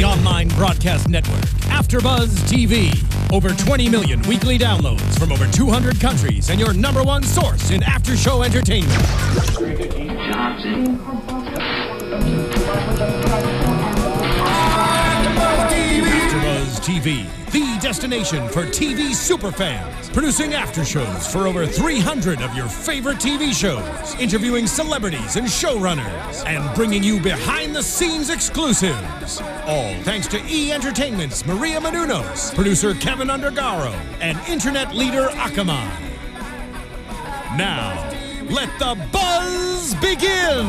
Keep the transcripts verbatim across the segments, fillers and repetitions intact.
online broadcast network, AFTERBUZZ T V. Over twenty million weekly downloads from over two hundred countries and your number one source in after-show entertainment. AFTERBUZZ T V, the destination for T V superfans. Producing after-shows for over three hundred of your favorite T V shows. Interviewing celebrities and showrunners. And bringing you behind-the-scenes exclusives. All thanks to E! Entertainment's Maria Menounos, producer Kevin Undergaro, and internet leader Akamai. Now, let the buzz begin!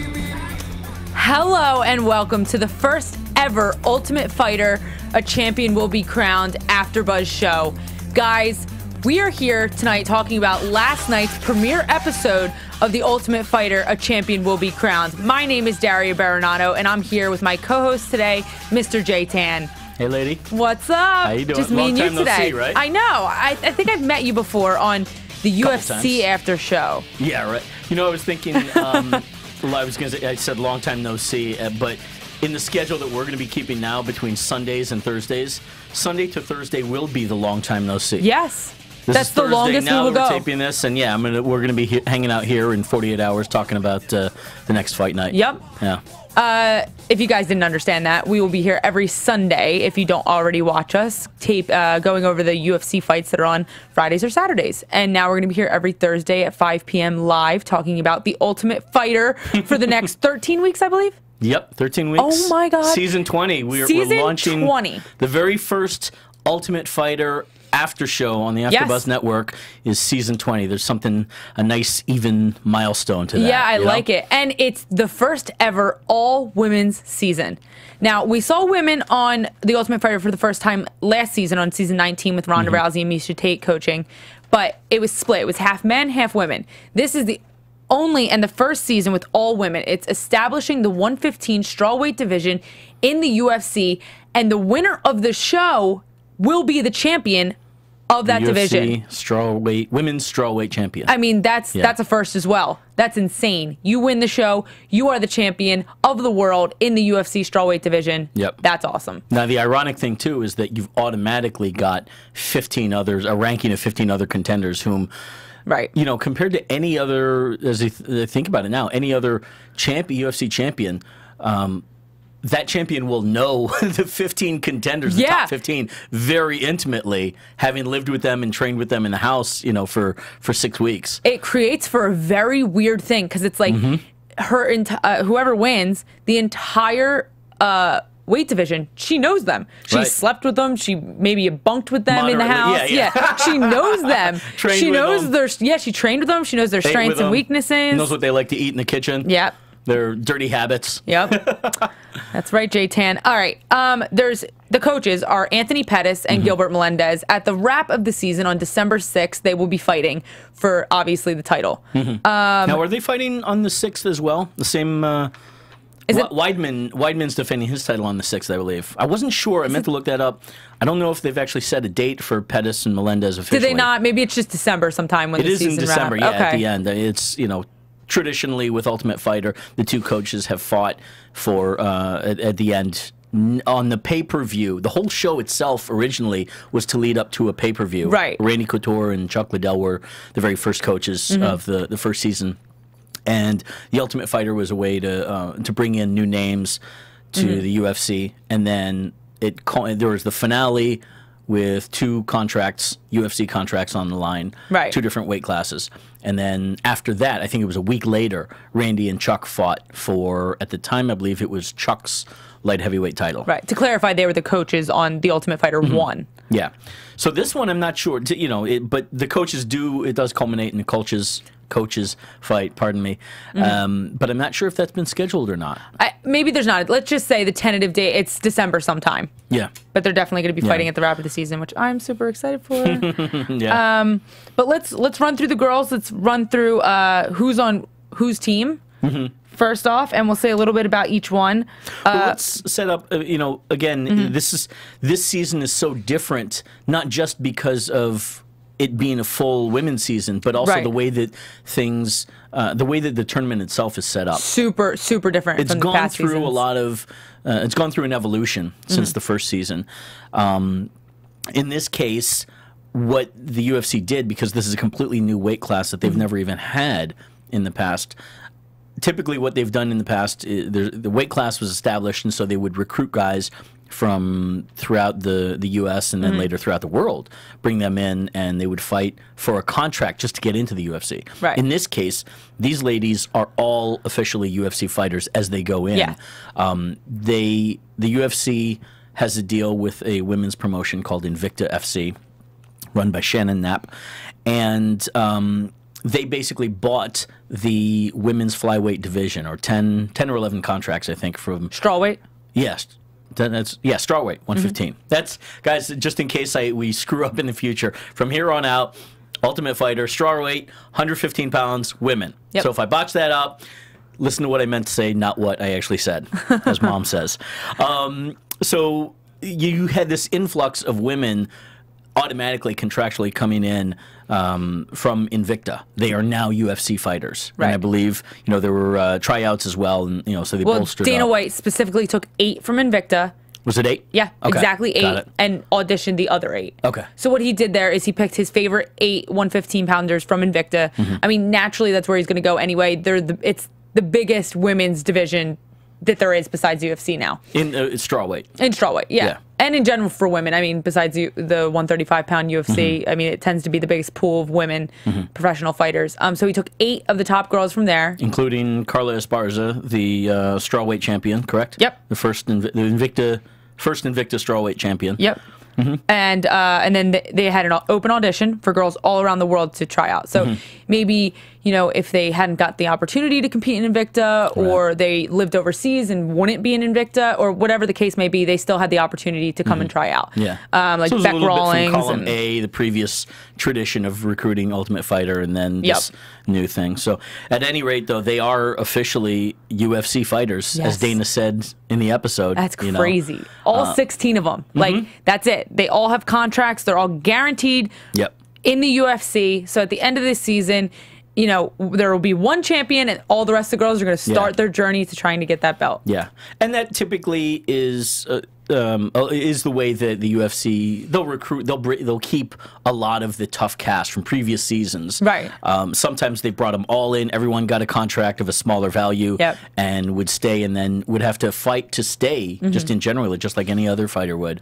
Hello and welcome to the first ever Ultimate Fighter, A Champion Will Be Crowned AFTERBUZZ show. Guys, we are here tonight talking about last night's premiere episode of The Ultimate Fighter, A Champion Will Be Crowned. My name is Daria Berenato, and I'm here with my co-host today, Mister J Tan. Hey, lady. What's up? How you doing? Just me Long and you time no today. see, right? I know. I, I think I've met you before on the U F C times. after show. Yeah, right. You know, I was thinking, um, I was going to say, I said long time no see, uh, but in the schedule that we're going to be keeping now between Sundays and Thursdays, Sunday to Thursday will be the long time no see. Yes. This That's is the Thursday longest now we will that we're go. taping this, and yeah, I'm gonna, we're going to be he hanging out here in forty-eight hours talking about uh, the next fight night. Yep. Yeah. Uh, if you guys didn't understand that, we will be here every Sunday, if you don't already watch us, tape uh, going over the U F C fights that are on Fridays or Saturdays. And now we're going to be here every Thursday at five p m live talking about The Ultimate Fighter for the next thirteen weeks, I believe. Yep, thirteen weeks. Oh my God. Season twenty. We're, Season we're launching twenty. The very first Ultimate Fighter after show on the AfterBuzz Yes. Network is season twenty. There's something, a nice even milestone to that. Yeah, I you know? like it. And it's the first ever all-women's season. Now, we saw women on The Ultimate Fighter for the first time last season on season nineteen with Ronda Mm-hmm. Rousey and Miesha Tate coaching, but it was split. It was half men, half women. This is the only and the first season with all women. It's establishing the one fifteen strawweight division in the U F C, and the winner of the show will be the champion of that U F C division. strawweight, women's strawweight champion. I mean, that's Yeah. that's a first as well. That's insane. You win the show, you are the champion of the world in the U F C strawweight division. Yep. That's awesome. Now, the ironic thing, too, is that you've automatically got fifteen others, a ranking of fifteen other contenders whom, Right. you know, compared to any other, as I th think about it now, any other champion, U F C champion, um, that champion will know the fifteen contenders, the Yeah. top fifteen, very intimately, having lived with them and trained with them in the house, you know, for, for six weeks. It creates for a very weird thing because it's like Mm-hmm. her enti- uh, whoever wins the entire uh, weight division, she knows them. She Right. slept with them. She maybe bunked with them in the house. Moderately, yeah, yeah. she knows them. Trained she with knows them. their yeah. She trained with them. She knows their Ate strengths with and them, weaknesses. knows what they like to eat in the kitchen. Yep. Their dirty habits. Yep. That's right, J Tan. All right. Um, there's the coaches are Anthony Pettis and Mm-hmm. Gilbert Melendez. At the wrap of the season on December sixth, they will be fighting for obviously the title. Mm-hmm. Um, now, are they fighting on the sixth as well? The same. Uh, Is Wa- it- Weidman? Weidman's defending his title on the sixth, I believe. I wasn't sure. I meant to look that up. I don't know if they've actually set a date for Pettis and Melendez officially. Did they not? Maybe it's just December sometime when It the is season in December. wrap. Yeah, okay. at the end. It's you know. Traditionally, with Ultimate Fighter, the two coaches have fought for uh, at, at the end n- on the pay-per-view. The whole show itself originally was to lead up to a pay-per-view. Right. Randy Couture and Chuck Liddell were the very first coaches Mm-hmm. of the, the first season, and the Ultimate Fighter was a way to uh, to bring in new names to Mm-hmm. the U F C, and then it co- there was the finale with two contracts, U F C contracts on the line, Right. two different weight classes. And then after that, I think it was a week later, Randy and Chuck fought for, at the time, I believe it was Chuck's light heavyweight title. Right. To clarify, they were the coaches on The Ultimate Fighter Mm-hmm. one. Yeah. So this one, I'm not sure, t- you know, it, but the coaches do, it does culminate in the coaches coaches fight, pardon me. Mm-hmm. Um, but I'm not sure if that's been scheduled or not. I, maybe there's not. Let's just say the tentative date, it's December sometime. Yeah. But they're definitely going to be Yeah. fighting at the wrap of the season, which I'm super excited for. Yeah. Um, but let's let's run through the girls. Let's run through uh, who's on whose team Mm-hmm. first off, and we'll say a little bit about each one. Well, Uh, let's set up. Uh, you know, again, Mm-hmm. this is this season is so different, not just because of it being a full women's season, but also Right. the way that things, uh, the way that the tournament itself is set up. Super, super different. It's from the gone past through seasons. a lot of, uh, it's gone through an evolution since Mm-hmm. the first season. Um, in this case, what the U F C did, because this is a completely new weight class that they've Mm-hmm. never even had in the past. Typically, what they've done in the past, is the, the weight class was established, and so they would recruit guys from throughout the, the U S and then Mm-hmm. later throughout the world, bring them in, and they would fight for a contract just to get into the U F C. Right. In this case, these ladies are all officially U F C fighters as they go in. Yeah. Um, they the U F C has a deal with a women's promotion called Invicta F C, run by Shannon Knapp, and um, they basically bought the women's flyweight division, or ten, ten or eleven contracts, I think, from Strawweight. yes. Then That's yeah, strawweight one fifteen. Mm-hmm. That's guys. Just in case I we screw up in the future, from here on out, Ultimate Fighter strawweight, one fifteen pounds, women. Yep. So if I botch that up, listen to what I meant to say, not what I actually said, as Mom says. Um, so you had this influx of women automatically contractually coming in um, from Invicta. They are now U F C fighters, and I Right. believe you know there were uh, tryouts as well, and you know so they Well, bolstered Dana up. White specifically took eight from Invicta. Was it eight? Yeah, Okay, exactly got eight, it. and auditioned the other eight. Okay. So what he did there is he picked his favorite eight one fifteen pounders from Invicta. Mm-hmm. I mean, naturally, that's where he's going to go anyway. They're the, it's the biggest women's division that there is besides U F C now. In uh, strawweight. In strawweight, yeah. Yeah. And in general for women, I mean, besides you, the one thirty-five pound U F C, Mm-hmm. I mean, it tends to be the biggest pool of women professional fighters. Um, so he took eight of the top girls from there. Including Carla Esparza, the uh, strawweight champion, correct? Yep. The first Invi- the Invicta, first Invicta strawweight champion. Yep. And uh, and then th- they had an au- open audition for girls all around the world to try out. So maybe, you know, if they hadn't got the opportunity to compete in Invicta, or they lived overseas and wouldn't be in Invicta, or whatever the case may be, they still had the opportunity to come and try out. Yeah. Um, like so it was Beck a little Rawlings. bit from column and- A, the previous tradition of recruiting Ultimate Fighter, and then this Yep. new thing. So at any rate, though, they are officially U F C fighters, Yes. as Dana said in the episode. That's you know. crazy. All sixteen of them. Like, that's it. They all have contracts. They're all guaranteed Yep. in the U F C. So at the end of this season, you know, there will be one champion, and all the rest of the girls are going to start Yeah. their journey to trying to get that belt. Yeah, and that typically is uh, um, uh, is the way that the U F C they'll recruit they'll br- they'll keep a lot of the tough cast from previous seasons. Right. Um, sometimes they brought them all in. Everyone got a contract of a smaller value, Yep. and would stay, and then would have to fight to stay, Mm-hmm. just in general, just like any other fighter would.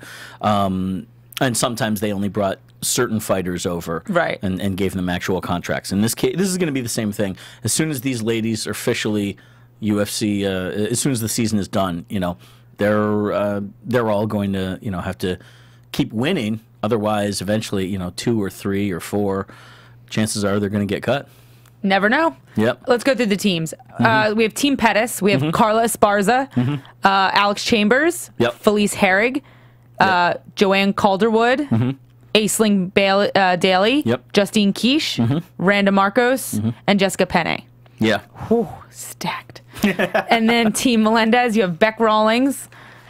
Um, and sometimes they only brought certain fighters over, Right. and, and gave them actual contracts. In this case, this is going to be the same thing. As soon as these ladies are officially U F C, uh, as soon as the season is done, you know, they're uh, they're all going to you know have to keep winning. Otherwise, eventually, you know, two or three or four, chances are they're going to get cut. Never know. Yep. Let's go through the teams. Uh, we have Team Pettis. We have Carla Esparza, uh, Alex Chambers, Yep. Felice Herrig, uh, Joanne Calderwood, Aisling Bailey, uh, Daly, Yep. Justine Quiche, Randa Markos, and Jessica Penne. Yeah. Whew, stacked. And then Team Melendez, you have Beck Rawlings,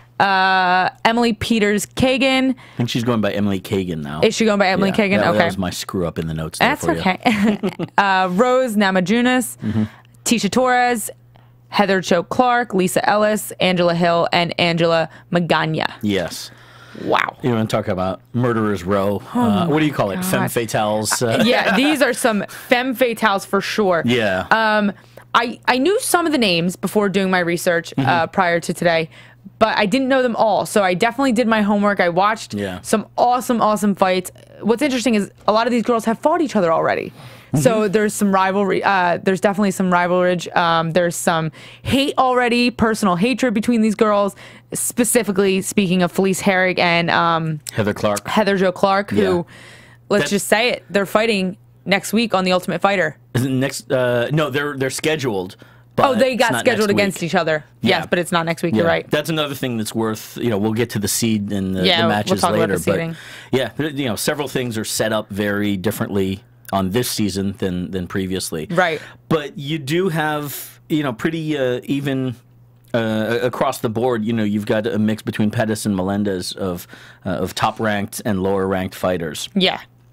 uh, Emily Peters Kagan. I think she's going by Emily Kagan now. Is she going by Emily Yeah, Kagan? That, okay. that was my screw up in the notes. There That's for you. okay. uh, Rose Namajunas, Tecia Torres, Heather Cho Clark, Lisa Ellis, Angela Hill, and Angela Magana. Yes. Wow. You want to talk about murderers row? uh, what do you call it? Femme God. fatales. Uh, Yeah, these are some femme fatales for sure. yeah. Um, I, I knew some of the names before doing my research Mm-hmm. uh, prior to today, but I didn't know them all. So I definitely did my homework. I watched Yeah. some awesome, awesome fights. What's interesting is a lot of these girls have fought each other already. So Mm-hmm. there's some rivalry. Uh, there's definitely some rivalry. Um, there's some hate already, personal hatred between these girls. Specifically speaking of Felice Herrig and um, Heather Clark. Heather Jo Clark, who, Yeah. let's That- just say it, they're fighting next week on The Ultimate Fighter. Is it next? Uh, no, they're they're scheduled. But Oh, they it's got not scheduled next against week. each other. Yeah. Yes, but it's not next week. Yeah. You're right. That's another thing that's worth. You know, we'll get to the seed and the, Yeah, the we'll matches talk about later. the seeding. But yeah, there- you know, several things are set up very differently on this season than than previously. Right. But you do have you know pretty uh, even. Uh, across the board, you know, you've got a mix between Pettis and Melendez of uh, of top ranked and lower ranked fighters. Yeah.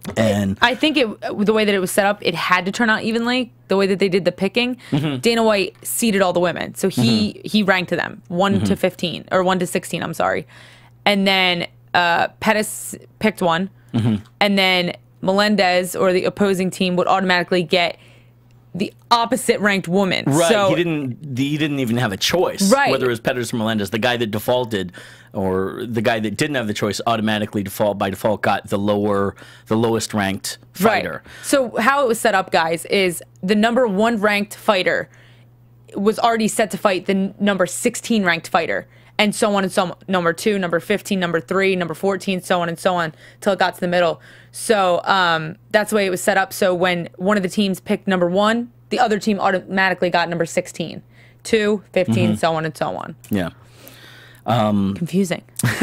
And I think it the way that it was set up, it had to turn out evenly. The way that they did the picking, mm-hmm. Dana White seeded all the women, so he mm-hmm. he ranked them one mm-hmm. to fifteen or one to sixteen. I'm sorry, and then uh, Pettis picked one, mm-hmm. and then Melendez or the opposing team would automatically get the opposite ranked woman. Right. So, he didn't. He didn't even have a choice. Right. Whether it was Pettis or Melendez, the guy that defaulted, or the guy that didn't have the choice, automatically default by default got the lower, the lowest ranked fighter. Right. So how it was set up, guys, is the number one ranked fighter was already set to fight the n- number sixteen ranked fighter, and so on and so on. Number two, number fifteen, number three, number fourteen, so on and so on, till it got to the middle. So um, that's the way it was set up. So when one of the teams picked number one, the other team automatically got number sixteen. Two, fifteen, mm-hmm. so on and so on. Yeah. Um, Confusing.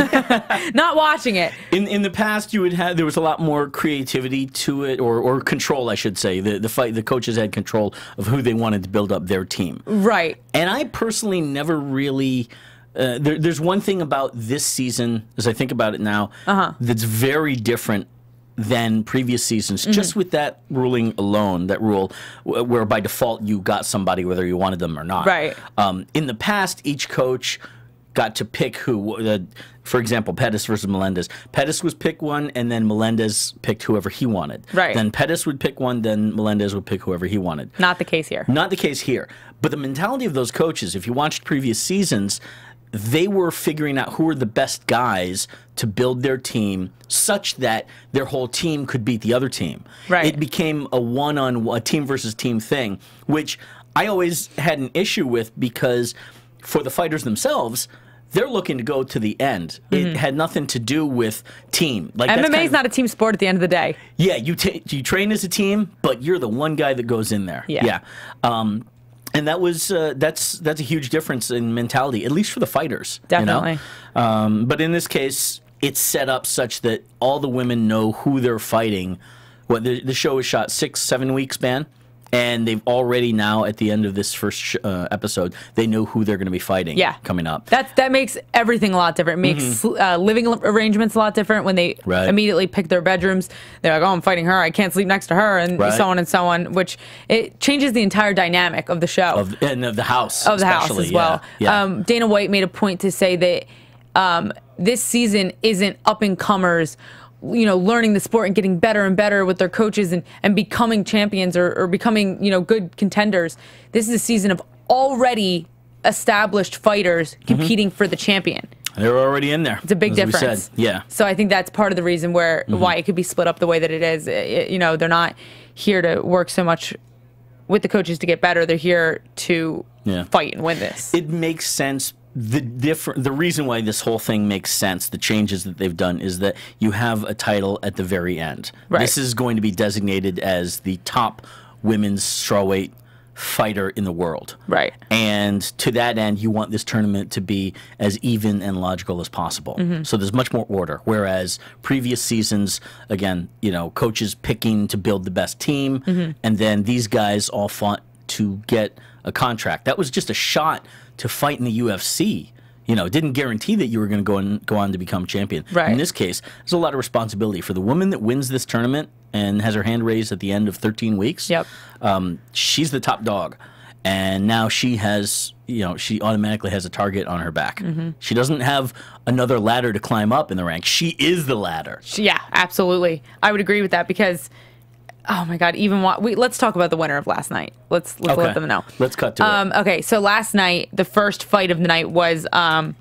Not watching it. In in the past, you would have there was a lot more creativity to it, or or control, I should say. The the fight, the coaches had control of who they wanted to build up their team. Right. And I personally never really. Uh, there, there's one thing about this season, as I think about it now, uh-huh. that's very different than previous seasons, mm-hmm. just with that ruling alone, that rule where by default you got somebody whether you wanted them or not. Right. Um, in the past, each coach got to pick who. Uh, for example, Pettis versus Melendez. Pettis was pick one, and then Melendez picked whoever he wanted. Right. Then Pettis would pick one, then Melendez would pick whoever he wanted. Not the case here. Not the case here. But the mentality of those coaches, if you watched previous seasons, they were figuring out who were the best guys to build their team such that their whole team could beat the other team. Right. It became a one-on, a team versus team thing, which I always had an issue with because for the fighters themselves, they're looking to go to the end. Mm-hmm. It had nothing to do with team. Like M M A is kind of, not a team sport at the end of the day. Yeah, you t- you train as a team, but you're the one guy that goes in there. Yeah. Yeah. Um, And that was uh, that's that's a huge difference in mentality, at least for the fighters. Definitely. You know? um, but in this case, it's set up such that all the women know who they're fighting. What the, the show was shot six, seven weeks span, and they've already now at the end of this first sh- uh, episode, they know who they're going to be fighting. Yeah. Coming up. That that makes everything a lot different. It makes mm-hmm. uh, living arrangements a lot different when they right. immediately pick their bedrooms. They're like, oh, I'm fighting her. I can't sleep next to her, and right. so on and so on. Which it changes the entire dynamic of the show Of, and of the house. Of the house as well. Yeah. Yeah. Um, Dana White made a point to say that um, this season isn't up and comers, you know, learning the sport and getting better and better with their coaches and, and becoming champions or, or becoming, you know, good contenders. This is a season of already established fighters competing mm-hmm. for the champion. They're already in there. It's a big as difference. We said. Yeah. So I think that's part of the reason where mm-hmm. why it could be split up the way that it is. It, you know, they're not here to work so much with the coaches to get better. They're here to yeah. fight and win this. It makes sense. The different, the reason why this whole thing makes sense, the changes that they've done, is that you have a title at the very end. Right. This is going to be designated as the top women's strawweight fighter in the world. Right. And to that end, you want this tournament to be as even and logical as possible. Mm-hmm. So there's much more order. Whereas previous seasons, again, you know, coaches picking to build the best team, mm-hmm. and then these guys all fought to get a contract. That was just a shot to fight in the U F C. You know, it didn't guarantee that you were going to go on, go on to become champion. Right. In this case, there's a lot of responsibility for the woman that wins this tournament and has her hand raised at the end of thirteen weeks. Yep. Um, she's the top dog. And now she has, you know, she automatically has a target on her back. Mm-hmm. She doesn't have another ladder to climb up in the ranks. She is the ladder. Yeah, absolutely. I would agree with that because, oh my God, even wa- we, let's talk about the winner of last night. Let's let's okay. let them know. Let's cut to um, it. Okay, so last night, the first fight of the night was um,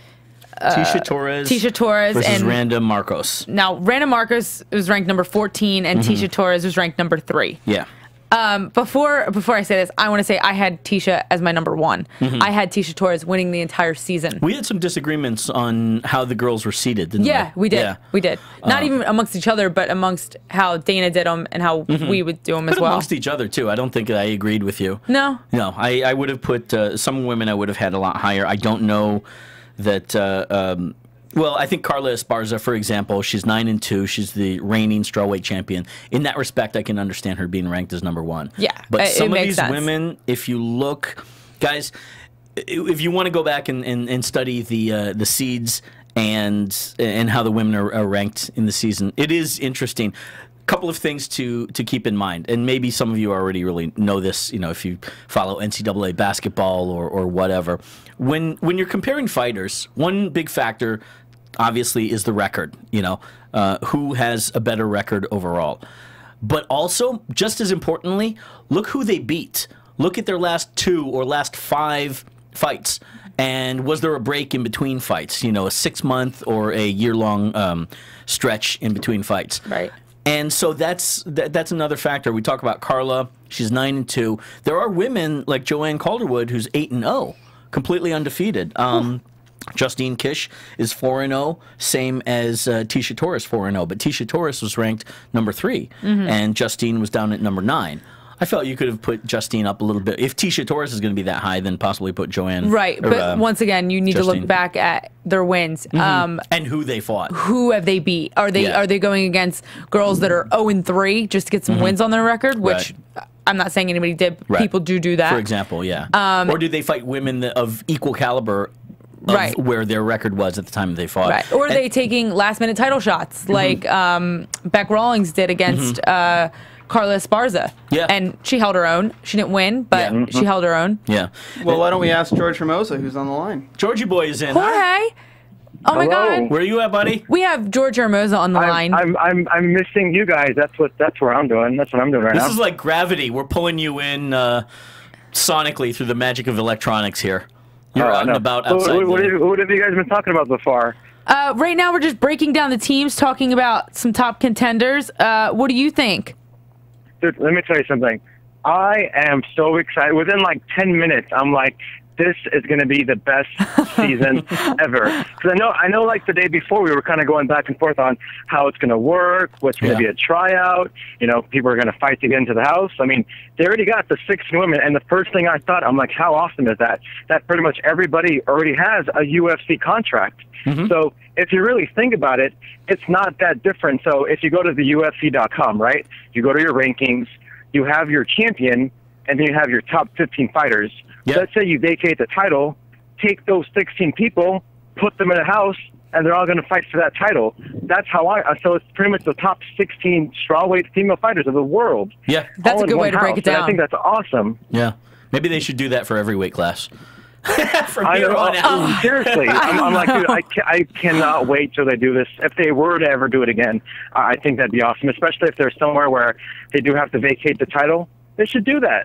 uh, Tecia Torres. Tecia Torres versus and Randa Markos. Now, Randa Markos was ranked number fourteen, and mm-hmm. Tecia Torres was ranked number three. Yeah. Um, before before I say this, I want to say I had Tecia as my number one. Mm-hmm. I had Tecia Torres winning the entire season. We had some disagreements on how the girls were seated, didn't yeah, we? we did. Yeah, we did. Not uh, even amongst each other, but amongst how Dana did them and how mm-hmm. we would do them as but well. Amongst each other too. I don't think I agreed with you. No. No, I, I would have put uh, some women I would have had a lot higher. I don't know that. Uh, um, Well, I think Carla Esparza, for example, she's nine and two. She's the reigning strawweight champion. In that respect, I can understand her being ranked as number one. Yeah, but it, some it of makes these sense. women, if you look, guys, if you want to go back and, and, and study the uh, the seeds and and how the women are, are ranked in the season, it is interesting. couple of things to to keep in mind, and maybe some of you already really know this. You know, if you follow N C double A basketball or or whatever, when when you're comparing fighters, one big factor obviously is the record. You know, uh, who has a better record overall, but also just as importantly, look who they beat. Look at their last two or last five fights. And was there a break in between fights? You know, a six-month or a year-long um, stretch in between fights. Right. And so that's that, that's another factor. We talk about Carla. She's nine and two. There are women like Joanne Calderwood, who's eight and zero, completely undefeated. Um, Justine Kish is four and zero, same as uh, Tecia Torres, four and zero. But Tecia Torres was ranked number three, mm-hmm. and Justine was down at number nine. I felt you could have put Justine up a little bit. If Tecia Torres is going to be that high, then possibly put Joanne. Right, or, but uh, once again, you need Justine. to look back at their wins. Mm-hmm. um, and who they fought. Who have they beat? Are they Yeah. are they going against girls that are zero and three just to get some Mm-hmm. wins on their record? Which Right. I'm not saying anybody did. Right. People do do that. For example, yeah. Um, or did they fight women that, of equal caliber of Right. where their record was at the time they fought? Right. Or are And- they taking last minute title shots Mm-hmm. like um, Beck Rawlings did against uh, Carla Esparza? Yeah. And she held her own. She didn't win, but Yeah. she held her own. Yeah. Well, why don't we ask George Hermoza, who's on the line? Georgie boy is in. Jorge! Oh my Hello. God. Where are you at, buddy? We have George Hermoza on the I'm, line. I'm I'm I'm missing you guys. That's what that's where I'm doing. That's what I'm doing right This now. is like gravity. We're pulling you in uh, sonically through the magic of electronics here. You're Oh, I out and know. about What- outside. What, what, the- have, what have you guys been talking about so far? Uh, right now, we're just breaking down the teams, talking about some top contenders. Uh, what do you think? Dude, let me tell you something. I am so excited. Within like ten minutes, I'm like, this is going to be the best season ever. Because I know, I know, like the day before, we were kind of going back and forth on how it's going to work, what's going to Yeah. be a tryout. You know, people are going to fight to get into the house. I mean, they already got the six women, and the first thing I thought, I'm like, how awesome is that? That pretty much everybody already has a U F C contract. Mm-hmm. So if you really think about it, it's not that different. So if you go to the U F C dot com, right, you go to your rankings, you have your champion, and then you have your top fifteen fighters. Yeah. Let's say you vacate the title, take those sixteen people, put them in a house, and they're all going to fight for that title. That's how I. So it's pretty much the top sixteen strawweight female fighters of the world. Yeah. That's all a in good way one to break house. it down. And I think that's awesome. Yeah. Maybe they should do that for every weight class. From I here know, on out. seriously, I'm, I'm like, dude, I, ca- I cannot wait till they do this. If they were to ever do it again, uh, I think that'd be awesome. Especially if there's somewhere where they do have to vacate the title, they should do that.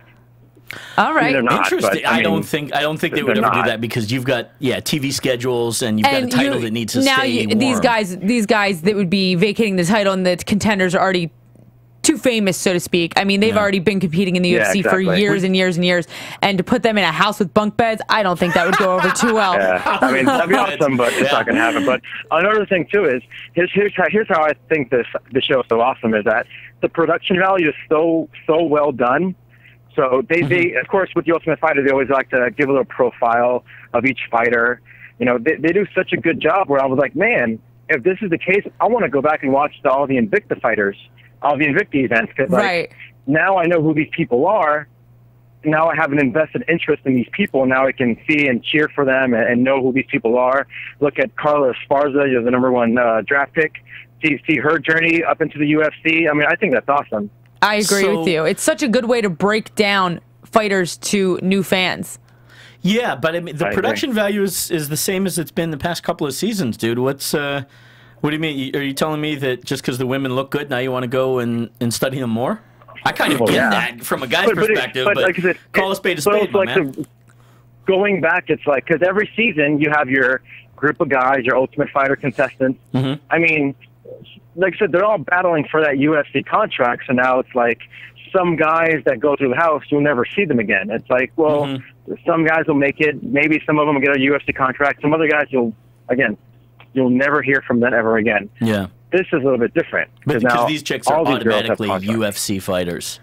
All right. They're not, Interesting. but, I I, don't mean, think I don't think they would they're ever do not. that because you've got yeah T V schedules and you've And got a title you- that needs to now stay you, warm. these guys, these guys that would be vacating the title and the contenders are already too famous, so to speak. I mean, they've Yeah. already been competing in the U F C Yeah, for exactly. years and years and years, and to put them in a house with bunk beds, I don't think that would go over too well. Yeah, I mean that'd be awesome, but it's not going to happen. But another thing too is here's here's how, here's how I think this the show is so awesome is that the production value is so so well done. So they, they of course with the Ultimate Fighter they always like to give a little profile of each fighter. You know they they do such a good job where I was like, man, if this is the case, I want to go back and watch the, all the Invicta fighters, all the Invicta events. Cause, like, Right. now I know who these people are. Now I have an invested interest in these people. Now I can see and cheer for them and, and know who these people are. Look at Carla Esparza, you're the number one uh, draft pick. See, see her journey up into the U F C. I mean, I think that's awesome. I agree So- with you. It's such a good way to break down fighters to new fans. Yeah, but I mean, the I agree. production value is, is the same as it's been the past couple of seasons, dude. What's uh, what do you mean? Are you telling me that just because the women look good, now you want to go and, and study them more? I kind of Well, get yeah. that from a guy's But- but it- perspective, but but, like I said, call a it- spade a but spade, it's my like man. the- going back, it's like because every season you have your group of guys, your Ultimate Fighter contestants. Mm-hmm. I mean, like I said, they're all battling for that U F C contract. So now it's like some guys that go through the house, you'll never see them again. It's like, well, Mm-hmm. some guys will make it. Maybe some of them will get a U F C contract. Some other guys, you'll again, you'll never hear from them ever again. Yeah. This is a little bit different But now because these chicks are all these girls have automatically contracts. U F C fighters.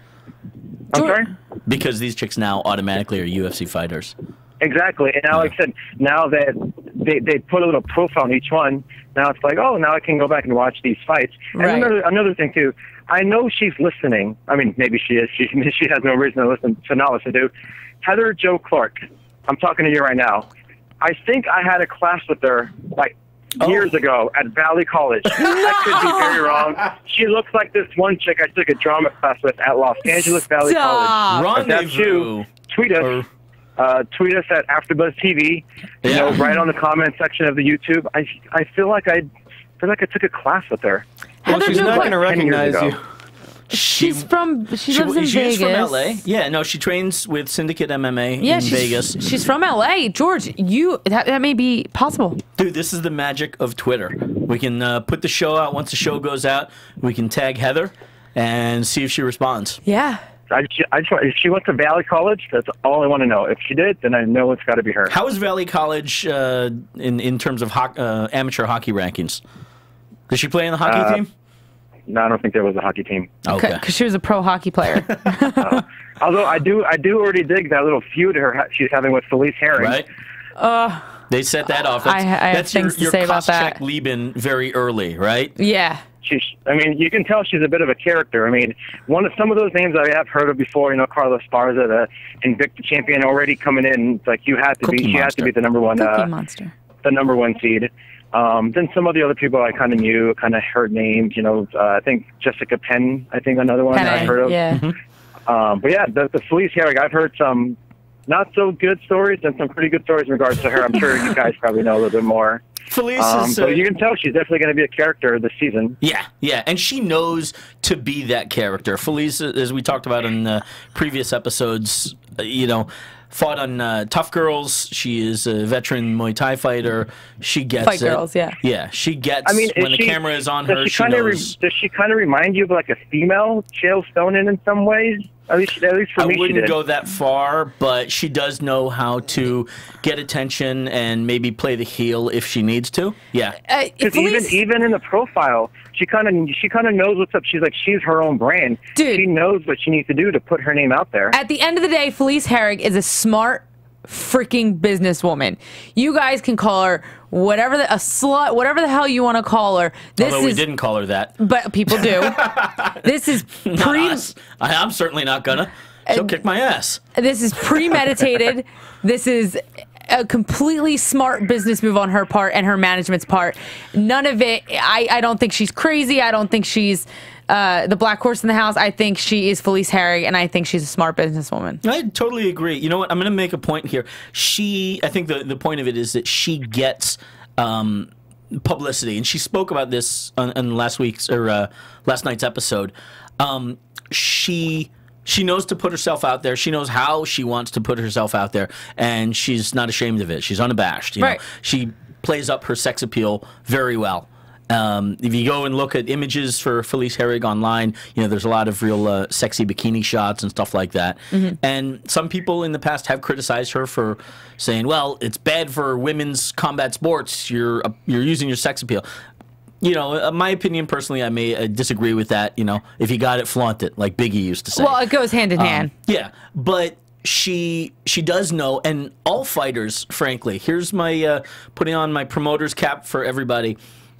I'm sorry? Because these chicks now automatically are U F C fighters. Exactly. And now, like I said, now that they, they put a little profile on each one, now it's like, oh, now I can go back and watch these fights. And Right. another, another thing, too, I know she's listening. I mean, maybe she is. She, she has no reason to listen, to not listen to. Heather Jo Clark, I'm talking to you right now. I think I had a class with her like years ago at Valley College. I could be very wrong. She looks like this one chick I took a drama class with at Los Angeles Valley Stop. College. If that's you, tweet us. Uh, tweet us at AFTERBUZZ T V. You Yeah. know, right on the comment section of the YouTube. I I feel like I feel like I took a class with her. Well, Heather, she's do not what? going to recognize ago. you. She's from. She, lives in she's Vegas. from L A. Yeah, no, she trains with Syndicate M M A Yeah, in she's, Vegas. she's from L A. George, you that, that may be possible. Dude, this is the magic of Twitter. We can uh, put the show out. Once the show goes out, we can tag Heather and see if she responds. Yeah. I, ju- I just want, if she went to Valley College, that's all I want to know. If she did, then I know it's got to be her. How is Valley College uh, in in terms of ho- uh, amateur hockey rankings? Did she play in the hockey Uh, team? No, I don't think there was a hockey team. Okay. Because she was a pro hockey player. uh, although I do, I do already dig that little feud her she's having with Felice Herring. Right. Uh, They set that off. That's, I- I have that's things to your, say your about that. Koscheck Lieben very early, right? yeah. She's, I mean, you can tell she's a bit of a character. I mean, one of some of those names I have heard of before. You know, Carla Esparza, the Invicta champion, already coming in. It's like you had to Cookie be. She had Monster. to be the number one. Cookie Uh, monster. the number one seed. Um, then some of the other people I kind of knew, kind of heard names. You know, uh, I think Jessica Penn. I think another one Penn, I heard of. yeah. Um, but yeah, the, the Felice Herring, I've heard some not so good stories and some pretty good stories in regards to her. I'm sure you guys probably know a little bit more. Felice Um, is. so uh, you can tell she's definitely going to be a character this season. Yeah, yeah, and she knows to be that character. Felice, as we talked about in uh, previous episodes, uh, you know, fought on uh, Tough Girls. She is a veteran Muay Thai fighter. She gets Fight it. girls, yeah. Yeah, she gets I mean, is when the she- camera is on does her. She She kind of knows. re- does she kind of remind you of like a female Chael Sonnen in some ways? At least, at least for I me, she wouldn't did. go that far, but she does know how to get attention and maybe play the heel if she needs to. Yeah. Uh, Because even Felice- even in the profile, she kind of she kind of knows what's up. She's like she's her own brand. Dude. She knows what she needs to do to put her name out there. At the end of the day, Felice Herring is a smart freaking businesswoman. You guys can call her whatever the, a slut, whatever the hell you want to call her. This Although we is, didn't call her that. but people do. This is Not pre. us. I, I'm certainly not gonna. She'll kick my ass. This is premeditated. This is a completely smart business move on her part and her management's part. None of it. I, I don't think she's crazy. I don't think she's uh, the black horse in the house. I think she is Felice Herring, and I think she's a smart businesswoman. I totally agree. You know what? I'm going to make a point here. She, I think the, the point of it is that she gets um, publicity, and she spoke about this on, on last week's or uh, last night's episode. Um, she she knows to put herself out there. She knows how she wants to put herself out there, and she's not ashamed of it. She's unabashed. You Right. know? She plays up her sex appeal very well. Um, if you go and look at images for Felice Herring online, you know, there's a lot of real uh, sexy bikini shots and stuff like that. Mm-hmm. And some people in the past have criticized her for saying, well, it's bad for women's combat sports. You're, uh, you're using your sex appeal. You know, uh, my opinion personally, I may uh, disagree with that. You know, if you got it, flaunt it, like Biggie used to say. Well, it goes hand in Um, hand. Yeah, but she she does know, and all fighters, frankly, here's my uh, putting on my promoter's cap for everybody.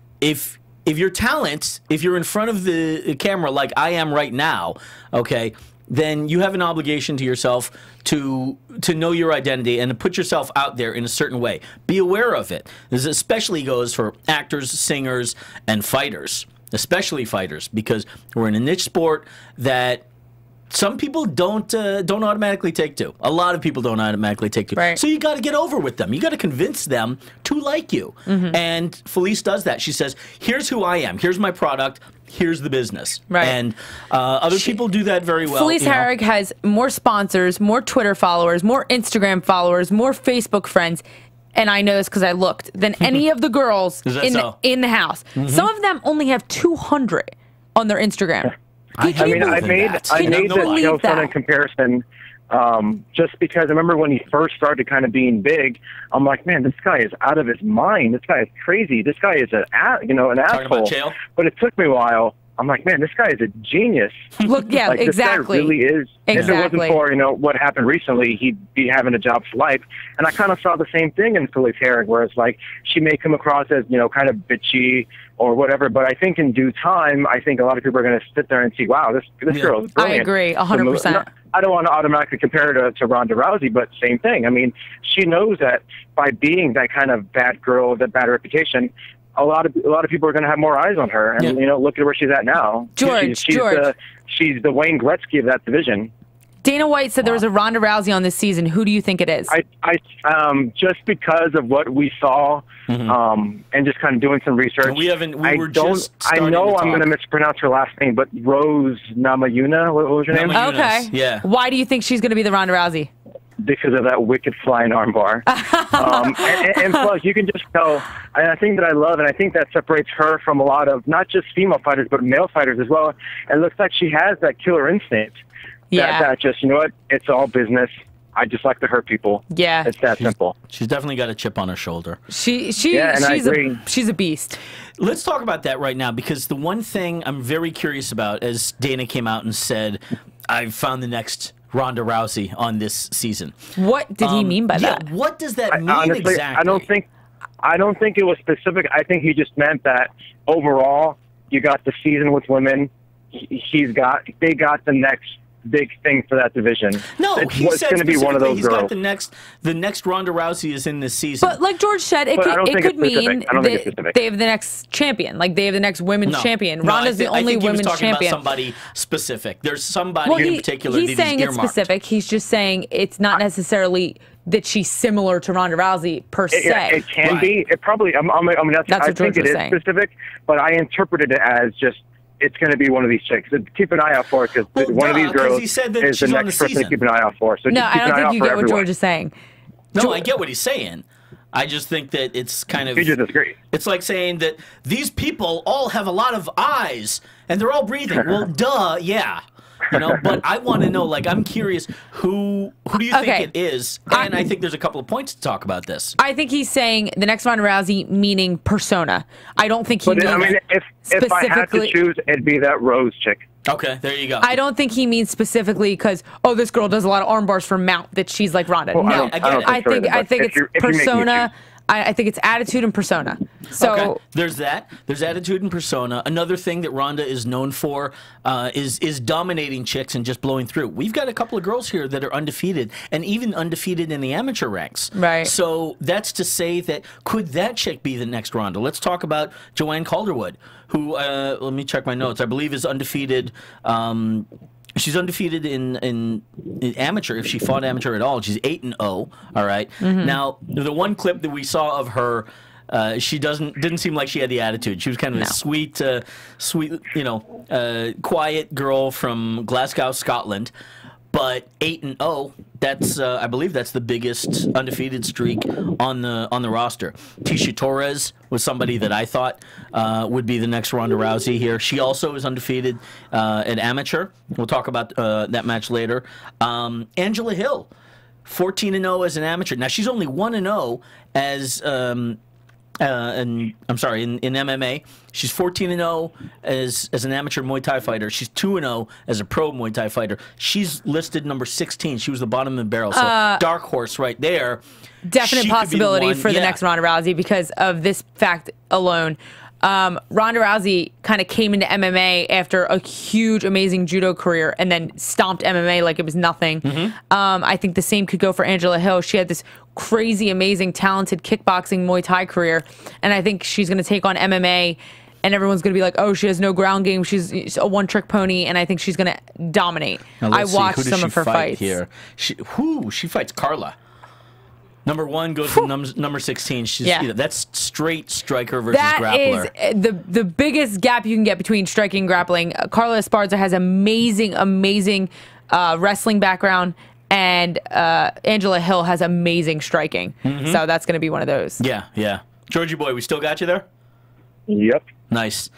If if your talent, if you're in front of the camera like I am right now, okay, then you have an obligation to yourself to to know your identity and to put yourself out there in a certain way. Be aware of it. This especially goes for actors, singers, and fighters, especially fighters, because we're in a niche sport that some people don't uh, don't automatically take to. A lot of people don't automatically take to. Right. So you got to get over with them. You got to convince them to like you. Mm-hmm. And Felice does that. She says, "Here's who I am. Here's my product. Here's the business." Right. And uh, other people do that very well. Felice you know. Herring has more sponsors, more Twitter followers, more Instagram followers, more Facebook friends, and I know this because I looked, than any of the girls Is that in, so? the, in the house. Some of them only have two hundred on their Instagram. I, I mean, believe I in made that. I You made know the why? Chael that. Sonnen comparison um, just because I remember when he first started kind of being big. I'm like, man, this guy is out of his mind. This guy is crazy. This guy is an a- you know an Talking about asshole. Chael? But it took me a while. I'm like, man, this guy is a genius. Look, yeah, like, exactly. This guy really is. If it Exactly. wasn't for, you know, what happened recently, he'd be having a job for life. And I kind of saw the same thing in Felice Herring, where it's like she may come across as, you know, kind of bitchy or whatever. But I think in due time, I think a lot of people are going to sit there and see, wow, this this Yeah. girl is I brilliant. agree, one hundred percent. So, I don't want to automatically compare her to, to Ronda Rousey, but same thing. I mean, she knows that by being that kind of bad girl, that bad reputation, a lot of a lot of people are going to have more eyes on her. And Yeah. you know, look at where she's at now. George, she's, she's George. The, she's the Wayne Gretzky of that division. Dana White said there was a Ronda Rousey on this season. Who do you think it is? I, I, um, just because of what we saw, Mm-hmm. um, and just kind of doing some research. We haven't. We I were don't. just. I starting know to I'm going to talk. mispronounce her last name, but Rose Namajunas. What, what was her name? Namajunas. Okay. Yeah. Why do you think she's going to be the Ronda Rousey? Because of that wicked flying armbar. um, and, and, and plus, you can just tell, and I think that I love, and I think that separates her from a lot of not just female fighters, but male fighters as well. It looks like she has that killer instinct. Yeah. That, that just, you know what, it's all business. I just like to hurt people. Yeah. It's that simple. She's definitely got a chip on her shoulder. She she Yeah, and I she's agree. a she's a beast. Let's talk about that right now, because the one thing I'm very curious about, as Dana came out and said, I've found the next Ronda Rousey on this season. What did he Um, mean by yeah, that? what does that I, mean honestly, exactly? I don't think, I don't think it was specific. I think he just meant that overall, you got the season with women. He- He's got, they got the next big thing for that division. No, it's, he it's said going to be one of specifically those he's got girls. the next, the next Ronda Rousey is in this season. But like George said, it But I could, don't it think could it's specific. mean I don't think it's that specific. they have the next champion. Like they have the next women's no, champion. no, Ronda's I thi- the only I think he women's was talking champion. about somebody specific. There's somebody Well, in he- particular he's that saying he's it's earmarked. specific. He's just saying it's not necessarily that she's similar to Ronda Rousey per se. It, yeah, it can Right. be. It probably. I'm, I'm, I mean, that's, That's I what think George it was is saying. specific, but I interpreted it as just it's going to be one of these chicks. So keep an eye out for it because Well, one of duh, these 'cause girls he said that is the she's on next the person to season. keep an eye out for. So No, just I keep an don't eye think out you for get what everyone. George is saying. No, I get what he's saying. I just think that it's kind of. He just disagree. It's like saying that these people all have a lot of eyes and they're all breathing. Well, duh, yeah. You know, but I want to know, like, I'm curious, who who do you Okay. think it is? And I think there's a couple of points to talk about this. I think he's saying the next Ronda Rousey, meaning persona. I don't think he But means I mean, if if I had to specifically- choose, it'd be that Rose chick. Okay, there you go. I don't think he means specifically because oh, this girl does a lot of arm bars from mount that she's like Ronda. Well, I no, don't- I get it. I think so, I but think if it's you're- if you're making me persona. choose. I, I think it's attitude and persona. So Okay, there's that. There's attitude and persona. Another thing that Ronda is known for uh, is is dominating chicks and just blowing through. We've got a couple of girls here that are undefeated and even undefeated in the amateur ranks. Right. So that's to say that could that chick be the next Ronda? Let's talk about Joanne Calderwood, who uh, let me check my notes. I believe is undefeated. Um, She's undefeated in, in in amateur. If she fought amateur at all, she's eight and zero. All right? Now, the one clip that we saw of her, uh, she doesn't didn't seem like she had the attitude. She was kind of No. a sweet, uh, sweet, you know, uh, quiet girl from Glasgow, Scotland. But eight and zero, that's uh, I believe that's the biggest undefeated streak on the on the roster. Tecia Torres was somebody that I thought uh, would be the next Ronda Rousey here. She also is undefeated uh, at amateur. We'll talk about uh, that match later. Um, Angela Hill, fourteen and zero as an amateur. Now she's only one and zero as. Um, Uh, and I'm sorry, in, in M M A, she's fourteen and zero as as an amateur Muay Thai fighter. She's two and zero as a pro Muay Thai fighter. She's listed number sixteen. She was the bottom of the barrel. So dark horse right there. definite She could be the possibility one- for the yeah. next Ronda Rousey because of this fact alone. Um, Ronda Rousey kind of came into M M A after a huge, amazing judo career and then stomped M M A like it was nothing. Mm-hmm. Um, I think the same could go for Angela Hill. She had this crazy, amazing, talented kickboxing Muay Thai career, and I think she's going to take on M M A, and everyone's going to be like, oh, she has no ground game. She's a one-trick pony, and I think she's going to dominate. Now, I let's see, watched who does some she of her fight fights. here. She, whoo, she fights Carla. Number one goes to num number sixteen. She's Yeah. you know, that's straight striker versus That grappler. is uh, the the biggest gap you can get between striking and grappling. Uh, Carla Esparza has amazing, amazing uh, wrestling background, and uh, Angela Hill has amazing striking. So that's going to be one of those. Yeah, yeah. Georgie boy, we still got you there? Yep. Nice.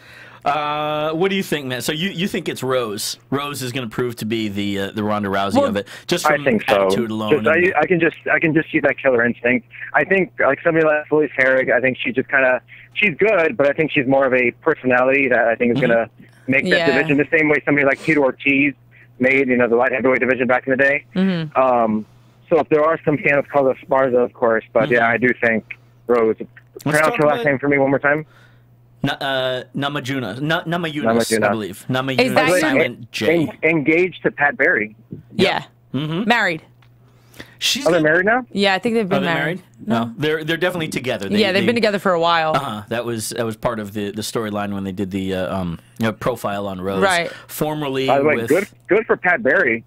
Uh, what do you think, man? So you, you think it's Rose? Rose is going to prove to be the uh, the Ronda Rousey Well, of it, just from I think so. attitude alone. Just, and- I, I can just I can just see that killer instinct. I think like somebody like Felice Herrig, I think she just kind of she's good, but I think she's more of a personality that I think is Mm-hmm. going to make that Yeah. division the same way somebody like Tito Ortiz made, you know, the light heavyweight division back in the day. Mm-hmm. Um, so if there are some fans called the Sparza, of course, but yeah, I do think Rose. Pronounce talk her last about- name for me one more time. Na, uh, Namajunas, Na, Namajunas, Namajunas. I believe. Namajunas, Is that your- silent J. En- engaged to Pat Barry. Yeah. Mm-hmm. Married. She's Are they got- married now? Yeah, I think they've Are been they married. married? No, they're they're definitely together. They, yeah, they've they, been together for a while. Uh-huh. That was that was part of the, the storyline when they did the uh, um you know, profile on Rose. Right. Formerly By the way, with good good for Pat Barry.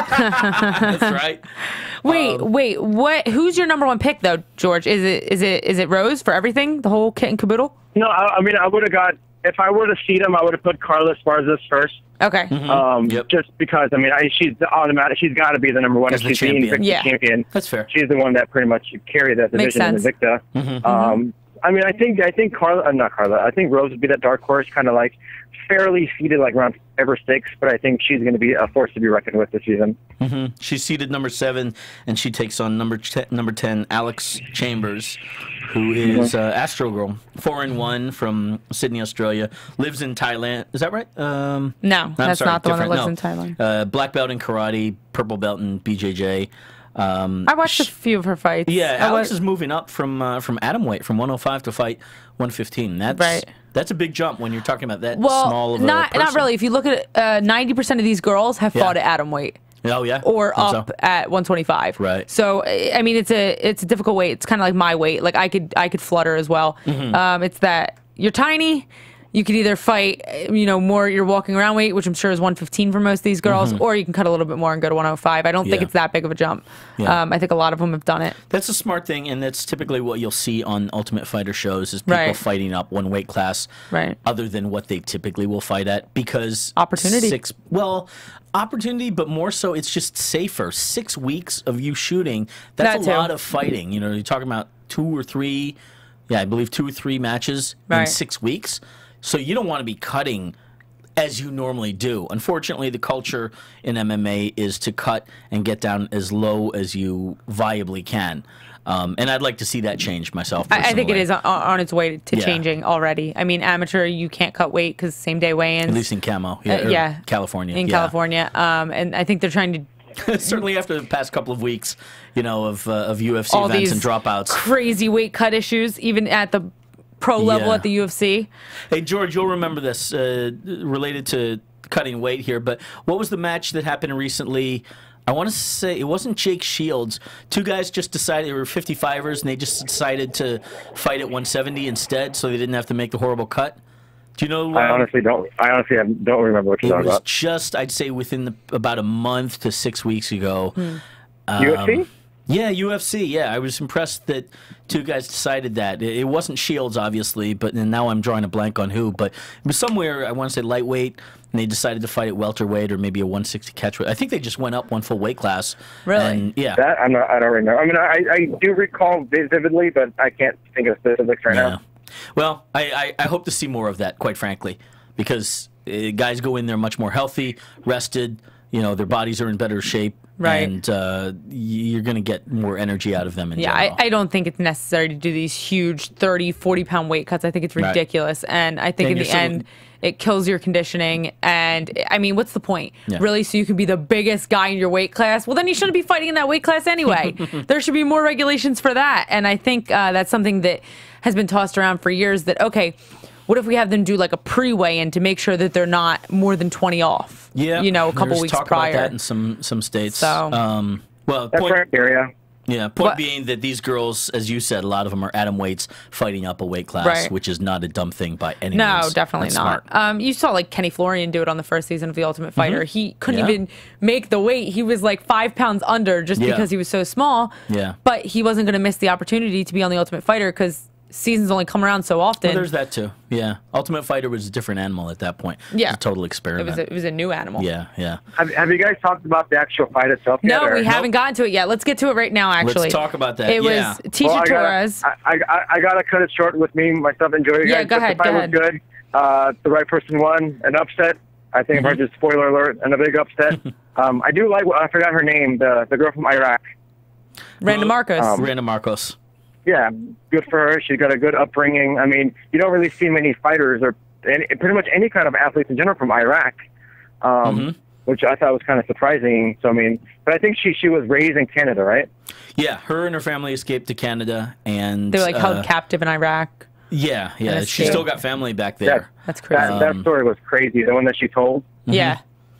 that's right. Wait, Um, wait, what? Who's your number one pick though, George? Is it is it is it Rose for everything, the whole kit and caboodle? No, I, I mean I would have got if I were to seed him, I would have put Carla Esparza first. Okay. Um, Yep. Just because I mean I, she's the automatic. She's got to be the number one. As If the she's being champion. Victor Yeah. champion. That's fair. She's the one that pretty much carried that Makes division in sense. Invicta. Mm-hmm. Um, I mean, I think I think Carla, uh, not Carla. I think Rose would be that dark horse, kind of like fairly seeded, like around ever six. But I think she's going to be a force to be reckoned with this season. Mm-hmm. She's seeded number seven, and she takes on number t- number ten, Alex Chambers, who is uh, Astro Girl, four and one from Sydney, Australia. Lives in Thailand. Is that right? Um, No, I'm that's sorry, not the one that different. lives in Thailand. Uh, black belt in karate, purple belt in B J J. Um, I watched a few of her fights. yeah, I Alex wa- is moving up from uh, from atomweight from one oh five to fight one fifteen. That's Right. that's a big jump when you're talking about that well, small of a not not person. really. If you look at uh, ninety percent of these girls have Yeah. fought at atom weight. Oh yeah, Or Think up so? at one twenty-five. Right. So I mean, it's a it's a difficult weight. It's kind of like my weight. Like I could I could flutter as well. Mm-hmm. Um, it's that you're tiny. You could either fight, you know, more your walking around weight, which I'm sure is one fifteen for most of these girls, or you can cut a little bit more and go to one oh five. I don't think Mm-hmm. Yeah. it's that big of a jump. Yeah. Um, I think a lot of them have done it. That's a smart thing, and that's typically what you'll see on Ultimate Fighter shows is people Right. fighting up one weight class, Right. other than what they typically will fight at, because Opportunity. Six, well, opportunity, but more so, it's just safer. Six weeks of you shooting, that's That a too. lot of fighting. You know, you're talking about two or three, yeah, I believe two or three matches in Right. six weeks. So you don't want to be cutting as you normally do. Unfortunately, the culture in M M A is to cut and get down as low as you viably can. Um, and I'd like to see that change myself. I, I think it personally. is on, on its way to Yeah. changing already. I mean, amateur, you can't cut weight because same day weigh-ins. At least in camo. Yeah. Uh, or yeah. California. in yeah. California. Um, and I think they're trying to Certainly after the past couple of weeks, you know, of, uh, of U F C all events these and dropouts. crazy weight cut issues, even at the pro level Yeah. at the U F C. Hey, George, you'll remember this uh, related to cutting weight here, but what was the match that happened recently? I want to say it wasn't Jake Shields. Two guys just decided they were fifty-fivers, and they just decided to fight at one seventy instead, so they didn't have to make the horrible cut. Do you know? I um, honestly don't. I honestly don't remember what you're It talking was about. just, I'd say, within the, about a month to six weeks ago. Hmm. Um, U F C? Yeah, U F C. Yeah, I was impressed that two guys decided that. It, it wasn't Shields, obviously, but and now I'm drawing a blank on who. But it was somewhere, I want to say lightweight, and they decided to fight at welterweight or maybe a one sixty catchweight. I think they just went up one full weight class. Really? And, yeah. That I'm not. I don't remember. I mean, I, I do recall vividly, but I can't think of specifics right Yeah. now. Well, I, I, I hope to see more of that, quite frankly, because uh, guys go in there much more healthy, rested. You know, their bodies are in better shape. Right. And uh, you're going to get more energy out of them in Yeah, I, general. I don't think it's necessary to do these huge thirty, forty pound weight cuts. I think it's Right. ridiculous. And I think And in the you're so- end, it kills your conditioning. And I mean, what's the point? Yeah. Really? So you can be the biggest guy in your weight class? Well, then you shouldn't be fighting in that weight class anyway. There should be more regulations for that. And I think uh, that's something that has been tossed around for years that, okay, what if we have them do like a pre-weigh-in to make sure that they're not more than twenty off? Yeah, You know, a couple there's weeks talk prior. about that in some some states. So- um, well, That's point, right, Daria. yeah, point But- being that these girls, as you said, a lot of them are atom weights fighting up a weight class, Right. which is not a dumb thing by any No, means. definitely That's not. smart. Um, you saw like Kenny Florian do it on the first season of The Ultimate Fighter. He couldn't Yeah. even make the weight. He was like five pounds under just Yeah. because he was so small. Yeah. But he wasn't going to miss the opportunity to be on The Ultimate Fighter because seasons only come around so often. Well, there's that too. Yeah, Ultimate Fighter was a different animal at that point. Yeah. It was a total it experiment. was a, it was a new animal. yeah, yeah. Have, have you guys talked about the actual fight itself yet? No, or- we haven't gotten to it yet. Let's get to it right now. Actually, Let's talk about that. It yeah. was Tecia Well, I gotta- Torres. I, I, I gotta cut it short with me, myself, enjoy you Yeah, guys. go but ahead, The fight go was ahead. good. Uh, the right person won. An upset. I think Mm-hmm. if I just spoiler alert, and a big upset. um, I do like. I forgot her name. The the girl from Iraq. Randa Markos. um, Randa Markos. Yeah, good for her. She's got a good upbringing. I mean, you don't really see many fighters or any, pretty much any kind of athletes in general from Iraq, um, Mm-hmm. which I thought was kind of surprising. So I mean, but I think she she was raised in Canada, right? Yeah, her and her family escaped to Canada, and they were like uh, held captive in Iraq. Yeah, yeah. That's She cute. still got family back there. That's crazy. That, that Um, story was crazy. The one that she told. Yeah.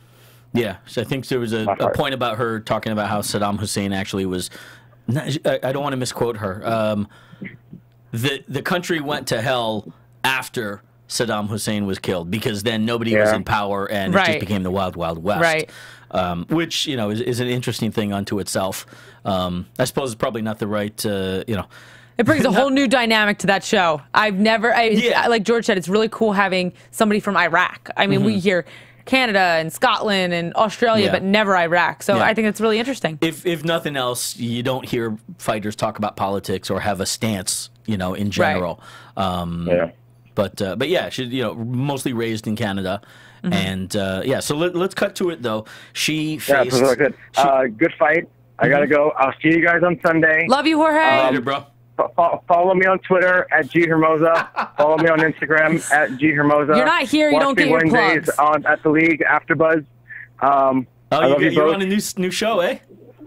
Yeah, so I think there was a, a point about her talking about how Saddam Hussein actually was. Not, I, I don't want to misquote her. Um, the the country went to hell after Saddam Hussein was killed because then nobody yeah. was in power and right. it just became the wild, wild west. Right. Um, which you know is, is an interesting thing unto itself. Um, I suppose it's probably not the right uh, you know. It brings a whole new dynamic to that show. I've never, I, Yeah. like George said, it's really cool having somebody from Iraq. I mean, mm-hmm. we hear Canada and Scotland and Australia, Yeah. but never Iraq. So Yeah. I think it's really interesting. If if nothing else, you don't hear fighters talk about politics or have a stance, you know, in general. Right. Um, yeah. But uh, but yeah, she you know mostly raised in Canada, mm-hmm. and uh, yeah. So let, let's cut to it though. She faced. Yeah, it was really good. She, uh, good fight. I mm-hmm. gotta go. I'll see you guys on Sunday. Love you, Jorge. um, Um, later, bro. F- follow me on Twitter at G Hermoza. Follow me on Instagram at G Hermoza. You're not here. You Watch don't get me your Wednesdays plugs. on at the league AFTERBUZZ. Um, Oh, I you, love you you're both. on a new new show, eh?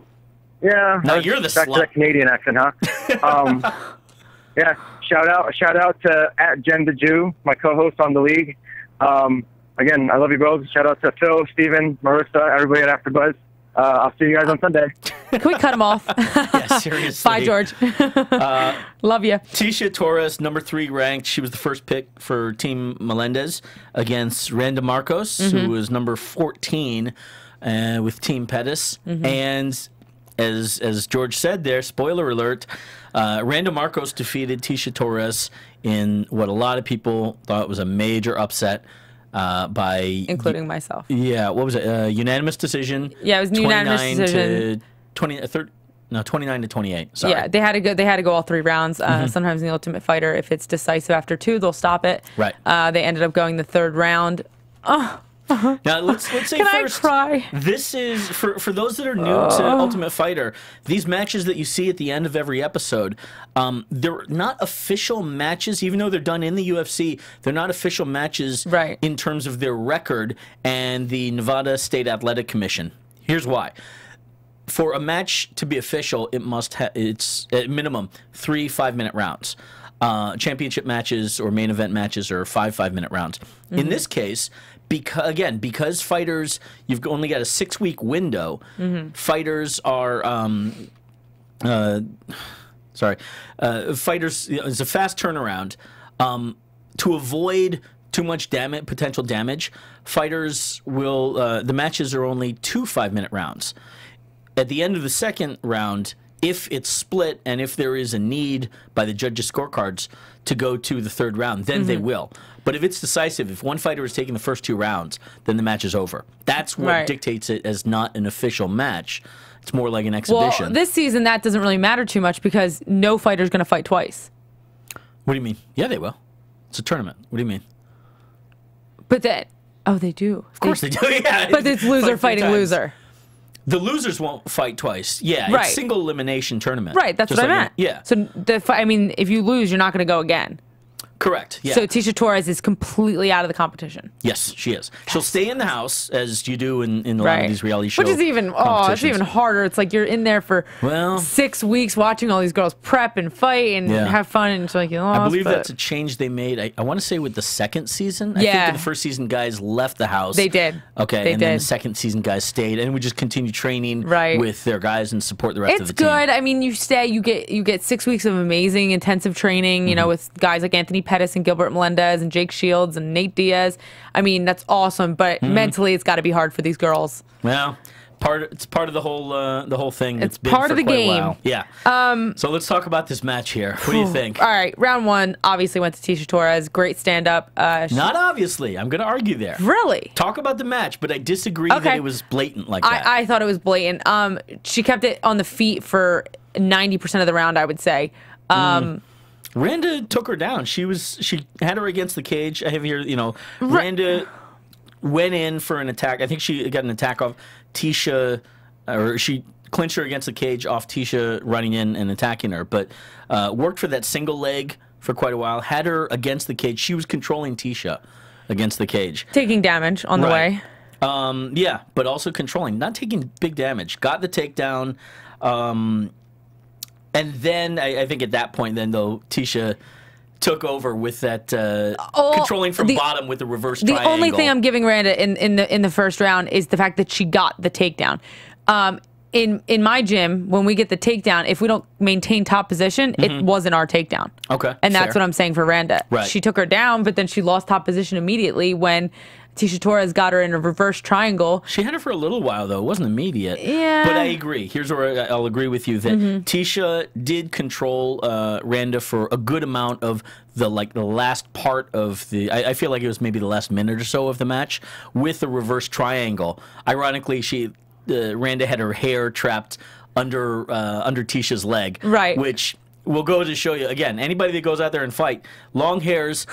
Yeah. No, you're the back slut. to that Canadian accent, huh? um, yeah. Shout out, shout out to at Jen the Jew, my co-host on the league. Um, again, I love you both. Shout out to Phil, Steven, Marissa, everybody at AFTERBUZZ. Uh, I'll see you guys on Sunday. Can we cut him off? Yeah, seriously. Bye, George. uh, Love you. Tecia Torres, number three ranked. She was the first pick for Team Melendez against Randa Markos, mm-hmm. who was number fourteen uh, with Team Pettis. Mm-hmm. And as as George said there, spoiler alert, uh, Randa Markos defeated Tecia Torres in what a lot of people thought was a major upset. Uh, by including myself. Yeah, what was it? Uh, unanimous decision. Yeah, it was an unanimous decision. To twenty, uh, third, no, twenty-nine to twenty-eight. Sorry. Yeah, they had to go. They had to go all three rounds. Uh, Mm-hmm. Sometimes in the Ultimate Fighter, if it's decisive after two, they'll stop it. Right. Uh, they ended up going the third round. Oh. Now let's let's say Can first. I cry? This is for for those that are new uh. to Ultimate Fighter. These matches that you see at the end of every episode, um, they're not official matches, even though they're done in the U F C. They're not official matches, right. in terms of their record and the Nevada State Athletic Commission. Here's why. For a match to be official, it must have it's at minimum three five-minute rounds. Uh, championship matches or main event matches are five five-minute rounds. Mm-hmm. In this case, because again, because fighters, you've only got a six-week window. Mm-hmm. Fighters are, um, uh, sorry, uh, fighters. You know, it's a fast turnaround. Um, to avoid too much damage, potential damage, fighters will. Uh, the matches are only two five-minute rounds. At the end of the second round, if it's split and if there is a need by the judges' scorecards to go to the third round, then mm-hmm. they will. But if it's decisive, if one fighter is taking the first two rounds, then the match is over. That's what right. dictates it as not an official match. It's more like an exhibition. Well, this season, that doesn't really matter too much because no fighter's going to fight twice. What do you mean? Yeah, they will. It's a tournament. What do you mean? But that, oh, they do. Of course they, they do, yeah. But it's loser fighting times. loser. The losers won't fight twice. Yeah, right. it's single elimination tournament. Right, that's Just what like I meant. In, yeah. So, the fi- I mean, if you lose, you're not going to go again. Correct. Yeah. So Tecia Torres is completely out of the competition. Yes, she is. She'll stay in the house as you do in, in a right. lot of these reality shows. Which is even oh, it's even harder. It's like you're in there for well, six weeks watching all these girls prep and fight and yeah. have fun, and it's like you lost. I believe but... that's a change they made. I, I want to say with the second season. I yeah. think in the first season, guys left the house. They did. Okay, they and did. then the second season, guys stayed, and we just continue training right. with their guys and support the rest it's of the team. It's good. I mean, you stay, you get you get six weeks of amazing intensive training. You mm-hmm. know, with guys like Anthony Pettis and Gilbert Melendez and Jake Shields and Nate Diaz. I mean, that's awesome, but mm-hmm. mentally, it's got to be hard for these girls. Well, part it's part of the whole uh, the whole thing. It's been part for of the quite a game. while. Yeah. Um. So let's talk about this match here. What do you think? All right, round one obviously went to Tecia Torres. Great stand up. Uh, she... Not obviously. I'm going to argue there. Really? Talk about the match, but I disagree okay. that it was blatant like that. I, I thought it was blatant. Um, she kept it on the feet for ninety percent of the round, I would say. Um. Mm. Randa took her down. She was she had her against the cage. I have here, you know, Randa went in for an attack. I think she got an attack off Tecia, or she clinched her against the cage off Tecia running in and attacking her. But uh, worked for that single leg for quite a while. Had her against the cage. She was controlling Tecia against the cage, taking damage on the right. way. Um, yeah, but also controlling, not taking big damage. Got the takedown. Um, And then I, I think at that point, then though, Tecia, took over with that uh, Oh, controlling from the- bottom with the reverse The triangle. only thing I'm giving Randa in, in the in the first round is the fact that she got the takedown. Um, in in my gym, when we get the takedown, if we don't maintain top position, Mm-hmm. it wasn't our takedown. Okay, and that's fair. what I'm saying for Randa. Right. She took her down, but then she lost top position immediately when Tecia Torres got her in a reverse triangle. She had it for a little while, though. It wasn't immediate. Yeah. But I agree. Here's where I- I'll agree with you that Mm-hmm. Tecia did control uh, Randa for a good amount of the like the last part of the. I, I feel like it was maybe the last minute or so of the match with the reverse triangle. Ironically, she uh, Randa had her hair trapped under uh, under Ticia's leg, Right. Which will go to show you again. Anybody that goes out there and fight, long hairs,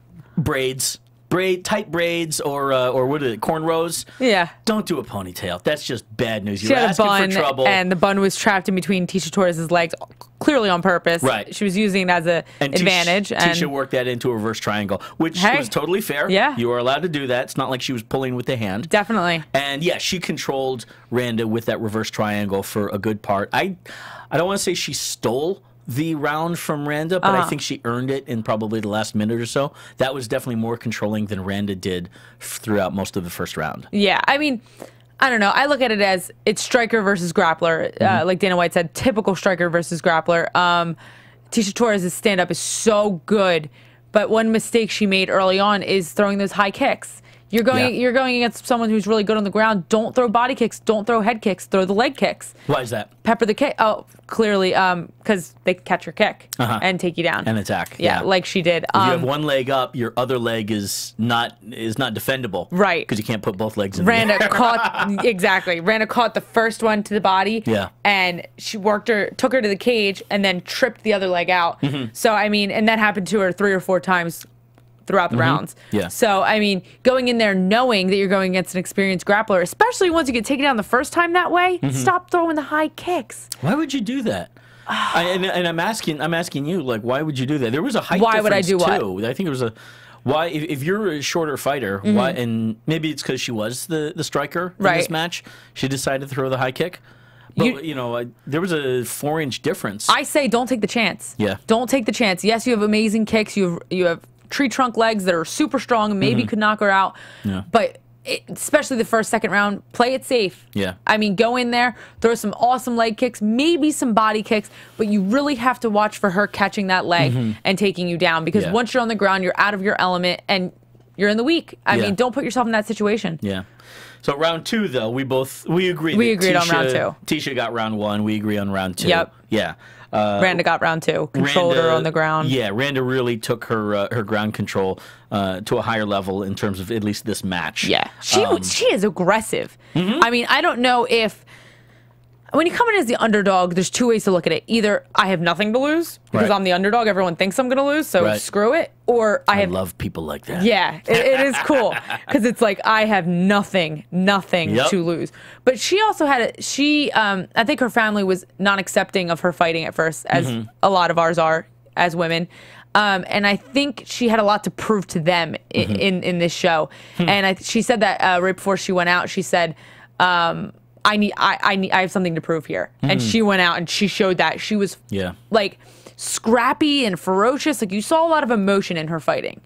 braids. Braid, tight braids, or uh, or what is it, cornrows? Yeah. Don't do a ponytail. That's just bad news. She You're had a asking bun, for trouble. and the bun was trapped in between Tecia Torres' legs, clearly on purpose. Right. She was using it as an and Tisha- advantage. and Tisha worked that into a reverse triangle, which Hey. was totally fair. Yeah. You are allowed to do that. It's not like she was pulling with the hand. Definitely. And yeah, she controlled Randa with that reverse triangle for a good part. I, I don't want to say she stole the round from Randa, but Uh-huh. I think she earned it in probably the last minute or so. That was definitely more controlling than Randa did f- throughout most of the first round. Yeah, I mean, I don't know. I look at it as it's striker versus grappler. Mm-hmm. Uh, like Dana White said, typical striker versus grappler. Um, Tecia Torres' stand-up is so good, but one mistake she made early on is throwing those high kicks. You're going, Yeah. you're going against someone who's really good on the ground. Don't throw body kicks. Don't throw head kicks. Throw the leg kicks. Why is that? Pepper the kick. Oh, clearly, because they catch your kick Uh-huh. and take you down And attack. Yeah, like she did. If you have Um, one leg up, your other leg is not is not defendable, Right. Because you can't put both legs in Randa the air. caught exactly. Randa caught the first one to the body. Yeah. And she worked her, took her to the cage, and then tripped the other leg out. Mm-hmm. So I mean, and that happened to her three or four times throughout the rounds. Mm-hmm. Yeah. So I mean, going in there knowing that you're going against an experienced grappler, especially once you get taken down the first time that way, Mm-hmm. stop throwing the high kicks. Why would you do that? I, and, and I'm asking, I'm asking you, like, why would you do that? There was a height Why would I difference do what? too. I think it was a why. If, if you're a shorter fighter, why? And maybe it's because she was the the striker in this Mm-hmm. Right. match. She decided to throw the high kick. But You- you, know, I, there was a four inch difference. I say don't take the chance. Yeah. Don't take the chance. Yes, you have amazing kicks. You have you have tree trunk legs that are super strong and maybe could knock her out. Mm-hmm. Yeah. But it, especially the first, second round, play it safe. Yeah. I mean, go in there, throw some awesome leg kicks, maybe some body kicks, but you really have to watch for her catching that leg and taking you down because Mm-hmm. Yeah. once you're on the ground, you're out of your element and you're in the week. I Yeah. mean, don't put yourself in that situation. Yeah. So round two, though, we both we agreed. We that agreed on round Tisha- two. Tisha got round one. We agree on round two. Yep. Yeah. Uh, Randa got round two, controlled her Randa- on the ground. Yeah, Randa really took her uh, her ground control uh, to a higher level in terms of at least this match. Yeah, she Um, she is aggressive. mm-hmm. I mean, I don't know if when you come in as the underdog, there's two ways to look at it. Either I have nothing to lose because Right. I'm the underdog, everyone thinks I'm going to lose, so Right. screw it. Or I I have love people like that. yeah, it, it is cool because it's like I have nothing, nothing Yep. to lose. But she also had a, she. Um, I think her family was not accepting of her fighting at first, as Mm-hmm. a lot of ours are as women. Um, and I think she had a lot to prove to them in Mm-hmm. in, in this show. Hmm. And I, she said that uh, right before she went out, she said. Um, I need, I, I need, I have something to prove here. And she went out and she showed that she was, Mm-hmm. Yeah. like, scrappy and ferocious. Like you saw a lot of emotion in her fighting.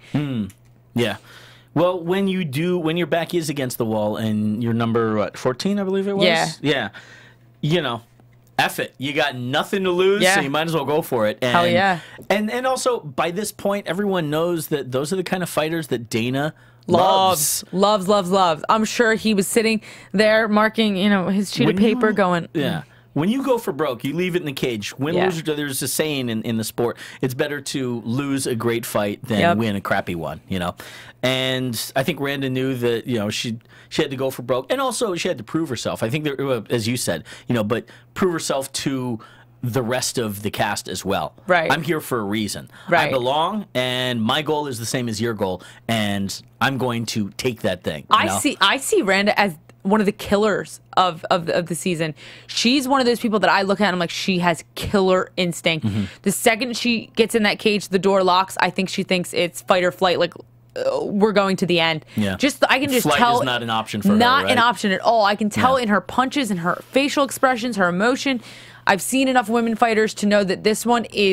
Yeah. Well, when you do, when your back is against the wall and you're number what, fourteen, I believe it was. Yeah. Yeah. You know, F it. You got nothing to lose, Yeah. so you might as well go for it. And, Hell yeah. And and also by this point, everyone knows that those are the kind of fighters that Dana Loves, loves, loves, loves. I'm sure he was sitting there marking, you know, his sheet When of paper you- going, Yeah. When you go for broke, you leave it in the cage. Win, Yeah. lose, or there's a saying in, in the sport, it's better to lose a great fight than Yep. win a crappy one, you know? And I think Randa knew that, you know, she she had to go for broke. And also she had to prove herself. I think, there, uh, as you said, you know, but prove herself to the rest of the cast as well. Right. I'm here for a reason. I Right. belong, and my goal is the same as your goal, and I'm going to take that thing. you I know? see I see Randa as one of the killers of, of, the, of the season. She's one of those people that I look at and I'm like, she has killer instinct. Mm-hmm. The second she gets in that cage, the door locks, I think she thinks it's fight or flight, like uh, we're going to the end. Yeah. Just I can just Flight tell is not an option for her, Not an right? option at all. I can tell Yeah. in her punches and her facial expressions, her emotion. I've seen enough women fighters to know that this one is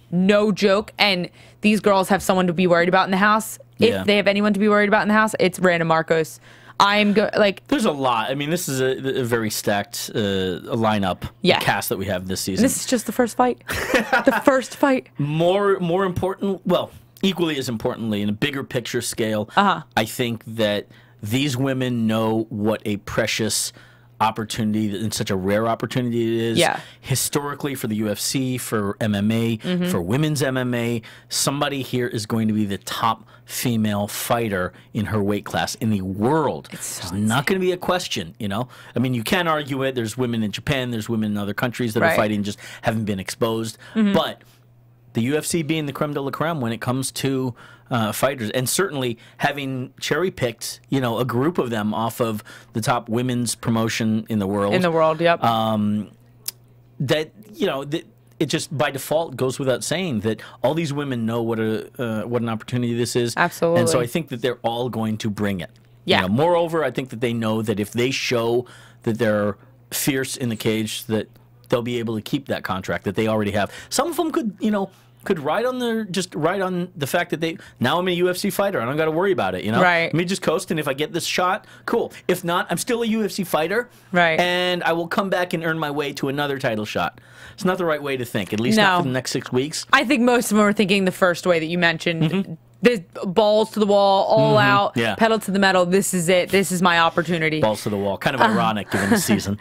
no joke. And these girls have someone to be worried about in the house. If Yeah. they have anyone to be worried about in the house, it's Randa Markos. I'm go like. There's a lot. I mean, this is a, a very stacked uh, lineup Yeah. cast that we have this season. This is just the first fight. The first fight. More, more important. Well, equally as importantly, in a bigger picture scale, Uh-huh. I think that these women know what a precious opportunity and such a rare opportunity it is. Yeah. Historically, for the U F C, for M M A, for women's M M A, somebody here is going to be the top female fighter in her weight class in the world. It's, it's not going to be a question, you know? I mean, you can argue it. There's women in Japan, there's women in other countries that Right. are fighting, just haven't been exposed. But the U F C being the creme de la creme when it comes to uh, fighters, and certainly having cherry-picked, you know, a group of them off of the top women's promotion in the world. In the world, yep. Um, that, you know, that it just by default goes without saying that all these women know what a uh, what an opportunity this is. Absolutely. And so I think that they're all going to bring it. Yeah. You know, moreover, I think that they know that if they show that they're fierce in the cage, that they'll be able to keep that contract that they already have. Some of them could, you know, could ride on the just ride on the fact that they now I'm a U F C fighter. I don't got to worry about it. You know, Right. Let me just coast, and if I get this shot, cool. If not, I'm still a U F C fighter, Right. And I will come back and earn my way to another title shot. It's not the right way to think, at least No. not for the next six weeks. I think most of them are thinking the first way that you mentioned. There's balls to the wall, all out, Yeah. pedal to the metal. This is it. This is my opportunity. Balls to the wall. Kind of ironic given the season.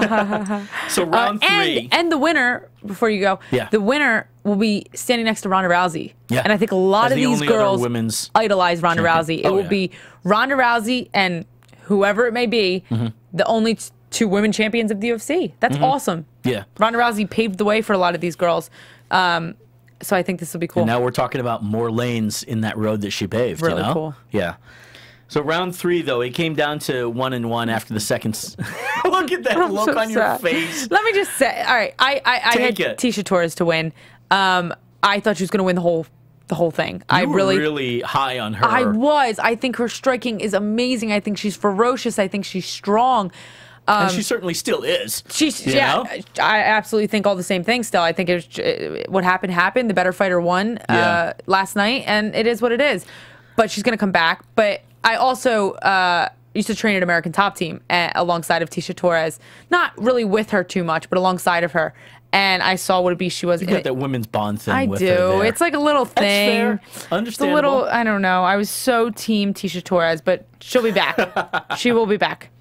So Uh, round three. and and the winner, before you go, Yeah. the winner will be standing next to Ronda Rousey. Yeah. And I think a lot As of the these only other girls women's idolize Ronda champion. Rousey. It Oh, will yeah. be Ronda Rousey and whoever it may be, Mm-hmm. the only t- two women champions of the U F C. That's awesome. Yeah. Ronda Rousey paved the way for a lot of these girls. Um, so I think this will be cool. And now we're talking about more lanes in that road that she paved. Really you know? cool. Yeah. So round three, though, it came down to one and one after the second. s- Look at that I'm look so on your sad. face. Let me just say, all right, I I, I had Take it. Tecia Torres to win. Um, I thought she was going to win the whole the whole thing. I You were really, really high on her. I was. I think her striking is amazing. I think she's ferocious. I think she's strong. and she certainly still is. She's you yeah. know? I absolutely think all the same things. Still, I think it's uh, what happened happened. The better fighter won uh, Yeah. last night, and it is what it is. But she's going to come back. But I also uh, used to train at American Top Team uh, alongside of Tecia Torres. Not really with her too much, but alongside of her. And I saw what a beast she was. You got that women's bond thing I with do. her there. It's like a little That's thing. fair. It's a Understandable. little. I don't know. I was so team Tecia Torres, but she'll be back. She will be back.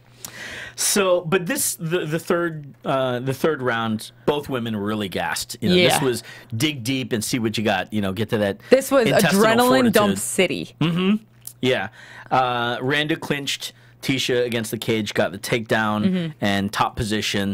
So, but this the the third uh, the third round, both women were really gassed. You know, Yeah. This was dig deep and see what you got. You know, get to that. This was intestinal adrenaline dump fortitude. city. Yeah, uh, Randa clinched Tecia against the cage, got the takedown Mm-hmm. and top position,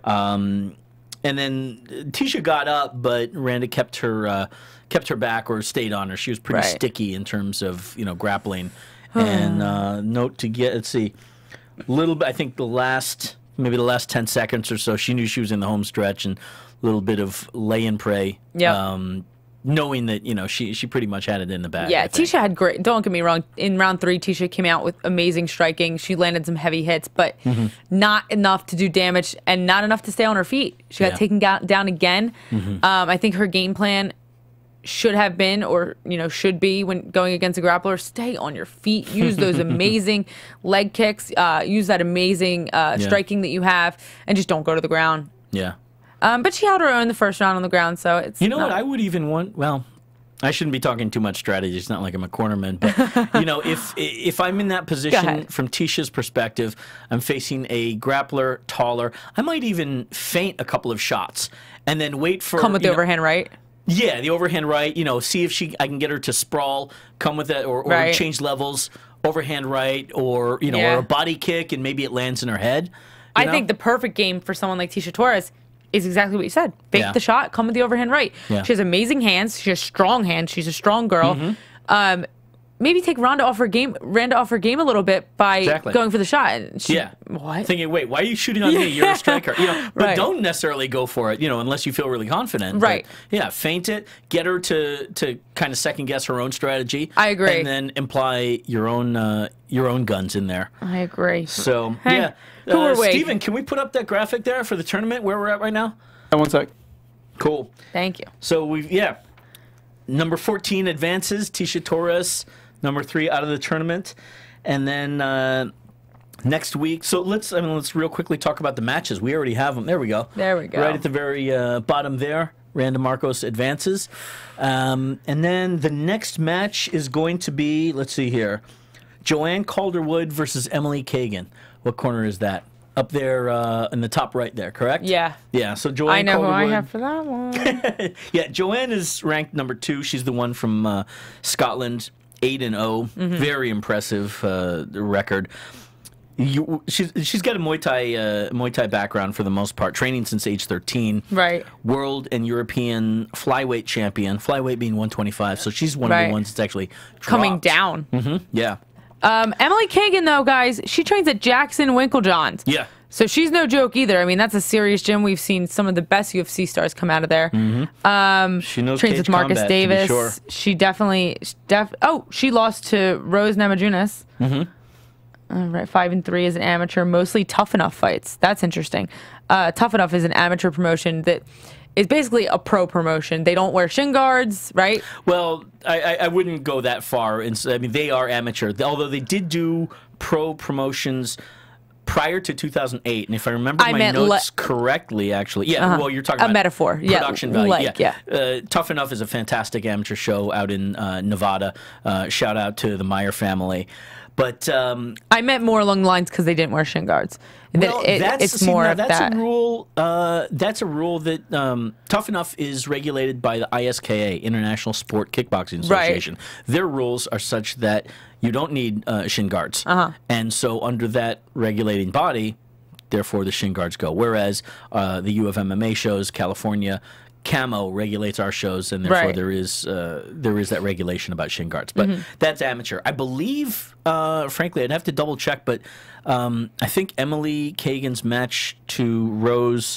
um, and then Tecia got up, but Randa kept her uh, kept her back or stayed on her. She was pretty Right. sticky in terms of you know grappling. and uh, note to get let's see. Little bit, I think the last, maybe the last ten seconds or so, she knew she was in the home stretch, and a little bit of lay and pray. Yep. Um, knowing that you know she she pretty much had it in the bag. Yeah, I think. Tecia had great. Don't get me wrong. In round three, Tecia came out with amazing striking. She landed some heavy hits, but Mm-hmm. not enough to do damage and not enough to stay on her feet. She got Yeah. taken ga- down again. Mm-hmm. Um, I think her game plan should have been, or you know, should be when going against a grappler. Stay on your feet. Use those amazing leg kicks. Uh, use that amazing uh, Yeah. striking that you have, and just don't go to the ground. Yeah. Um, but she held her own the first round on the ground, so it's You know not- what? I would even want. Well, I shouldn't be talking too much strategy. It's not like I'm a cornerman, but you know, if if I'm in that position ahead. from Ticia's perspective, I'm facing a grappler taller. I might even feint a couple of shots and then wait for come with you the know- overhand right. Yeah, the overhand right. You know, see if she I can get her to sprawl, come with it, or, or Right. change levels. Overhand right, or you know, Yeah. or a body kick, and maybe it lands in her head. you I know? think the perfect game for someone like Tecia Torres is exactly what you said. Fake Yeah. the shot, come with the overhand right. Yeah. She has amazing hands. She has strong hands. She's a strong girl. Mm-hmm. Um, maybe take Randa off her game, Randa off her game a little bit by Exactly. going for the shot. And she, Yeah. What? Thinking, wait, why are you shooting on me? You're a striker. You know, but Right. don't necessarily go for it, you know, unless you feel really confident. Right. But, yeah, feint it, get her to to kind of second guess her own strategy. I agree. And then imply your own uh, your own guns in there. I agree. So, Hey, yeah. who Uh, are we? Steven, can we put up that graphic there for the tournament where we're at right now? One sec. Cool. Thank you. So we've yeah. number fourteen advances. Tecia Torres, number three out of the tournament, and then uh, next week. So let's I mean let's real quickly talk about the matches. We already have them. There we go. There we go. Right at the very uh, bottom there. Randa Markos advances. Um, and then the next match is going to be, let's see here, Joanne Calderwood versus Emily Kagan. What corner is that? Up there uh, in the top right there, correct? Yeah. Yeah, so Joanne I know Calderwood. who I have for that one. Yeah, Joanne is ranked number two. She's the one from uh, Scotland, eight and oh. Mm-hmm. Very impressive uh, record. You, she's she's got a Muay Thai uh, Muay Thai background for the most part, training since age thirteen. Right. World and European flyweight champion, flyweight being one twenty-five. So she's one Right. of the ones that's actually dropped. Coming down. Mm-hmm. Yeah. Um, Emily Kagan, though, guys, she trains at Jackson Winklejohns. Yeah. So she's no joke either. I mean, that's a serious gym. We've seen some of the best U F C stars come out of there. Mm-hmm. Um, she knows trains cage with Marcus combat, Davis. to be sure. She definitely, def oh, she lost to Rose Namajunas. Mm-hmm. All right, five and three as an amateur, mostly Tough Enough fights. That's interesting. Uh, Tough Enough is an amateur promotion that is basically a pro promotion. They don't wear shin guards, right? Well, I, I, I wouldn't go that far. And so, I mean, they are amateur, although they did do pro promotions prior to two thousand eight, and if I remember I my meant notes le- correctly, actually, yeah. Uh-huh. Well, you're talking A about metaphor, yeah, production value. like, yeah. Uh, Tough Enough is a fantastic amateur show out in uh, Nevada. Uh, shout out to the Meyer family. But um, I meant more along the lines because they didn't wear shin guards. well, That it- that's, it's see, more now of that's that. a rule. Uh, that's a rule that um, Tough Enough is regulated by the I S K A, International Sport Kickboxing Right. Association. Their rules are such that you don't need uh, shin guards, Uh-huh. and so under that regulating body, therefore the shin guards go. Whereas uh, the U of M M A shows, California, Camo regulates our shows, and therefore Right. there is uh, there is that regulation about shin guards. But Mm-hmm. that's amateur. I believe, uh, frankly, I'd have to double check, but um, I think Emily Kagan's match to Rose.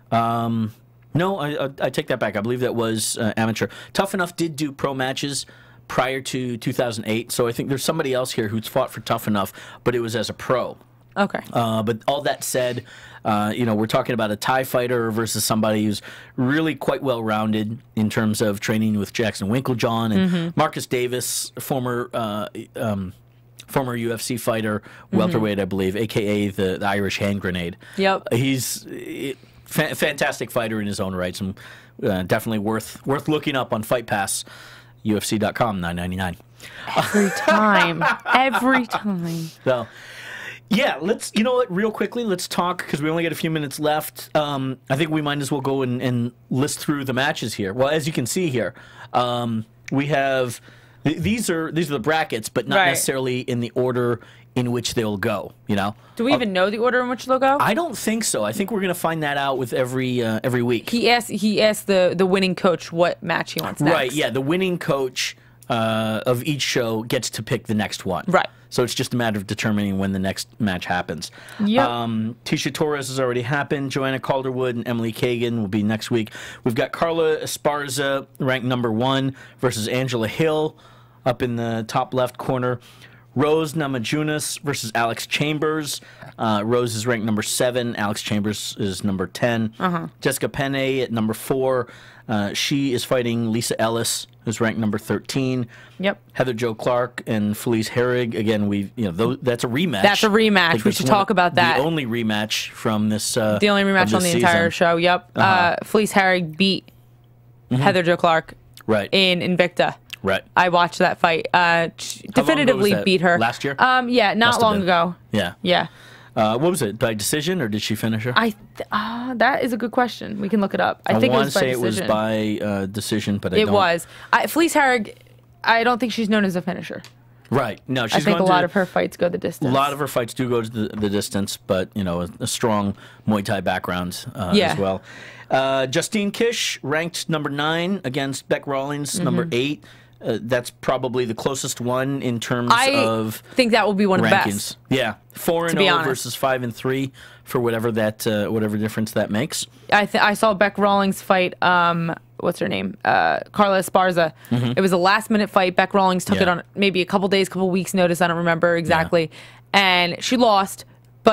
Um, no, I, I, I take that back. I believe that was uh, amateur. Tough Enough did do pro matches prior to two thousand eight, so I think there's somebody else here who's fought for Tough Enough, but it was as a pro. Okay. Uh, but all that said, uh, you know, we're talking about a Thai fighter versus somebody who's really quite well-rounded in terms of training with Jackson Winklejohn and Mm-hmm. Marcus Davis, former uh, um, former U F C fighter, welterweight, I believe, a k a the, the Irish hand grenade. Yep. He's a fa- fantastic fighter in his own rights, and uh, definitely worth worth looking up on Fight Pass, U F C dot com, nine ninety-nine. Every time. Every time. So, yeah, let's, you know what, real quickly, let's talk, because we only got a few minutes left. Um, I think we might as well go and, and list through the matches here. Well, as you can see here, um, we have, th- these are these are the brackets, but not Right. necessarily in the order in which they'll go, you know? Do we even know the order in which they'll go? I don't think so. I think we're going to find that out with every uh, every week. He asked. He asked the the winning coach what match he wants next. Right, yeah, the winning coach uh, of each show gets to pick the next one. Right. So it's just a matter of determining when the next match happens. Yep. Um, Tecia Torres has already happened. Joanna Calderwood and Emily Kagan will be next week. We've got Carla Esparza, ranked number one, versus Angela Hill up in the top left corner. Rose Namajunas versus Alex Chambers. Uh, Rose is ranked number seven. Alex Chambers is number ten. Uh-huh. Jessica Penn at number four. Uh, she is fighting Lisa Ellis, who's ranked number thirteen. Yep. Heather Jo Clark and Felice Herrig. Again, we you know those, that's a rematch. That's a rematch. I think We that's should one talk of about that. The only rematch from this. Uh, The only of rematch this on the entire season. show. Yep. Uh-huh. Uh, Felice Herrig beat Heather Jo Clark Right. in Invicta. Right. I watched that fight. Uh, How long she ago was definitively that? beat her Last year? Um, yeah, not Must have long been. ago. Yeah. Yeah. Uh, what was it? By decision, or did she finish her? I th- uh, that is a good question. We can look it up. I, I think it want was to by say decision. it was by uh, decision, but I It don't. was. I, Felice Herrig. I don't think she's known as a finisher. Right. No, she's I think a gone lot to, of her fights go the distance. A lot of her fights do go to the, the distance, but you know, a, a strong Muay Thai background uh, Yeah. as well. Uh, Justine Kish ranked number nine against Beck Rawlings, Mm-hmm. number eight. Uh, that's probably the closest one in terms I of think that will be one of the rankings. best. Yeah, four and be zero honest. versus five and three for whatever that uh, whatever difference that makes. I th- I saw Beck Rawlings fight. Um, what's her name? Uh, Carla Esparza. It was a last minute fight. Beck Rawlings took Mm-hmm. Yeah. it on maybe a couple days, couple weeks notice. I don't remember exactly, and she lost. But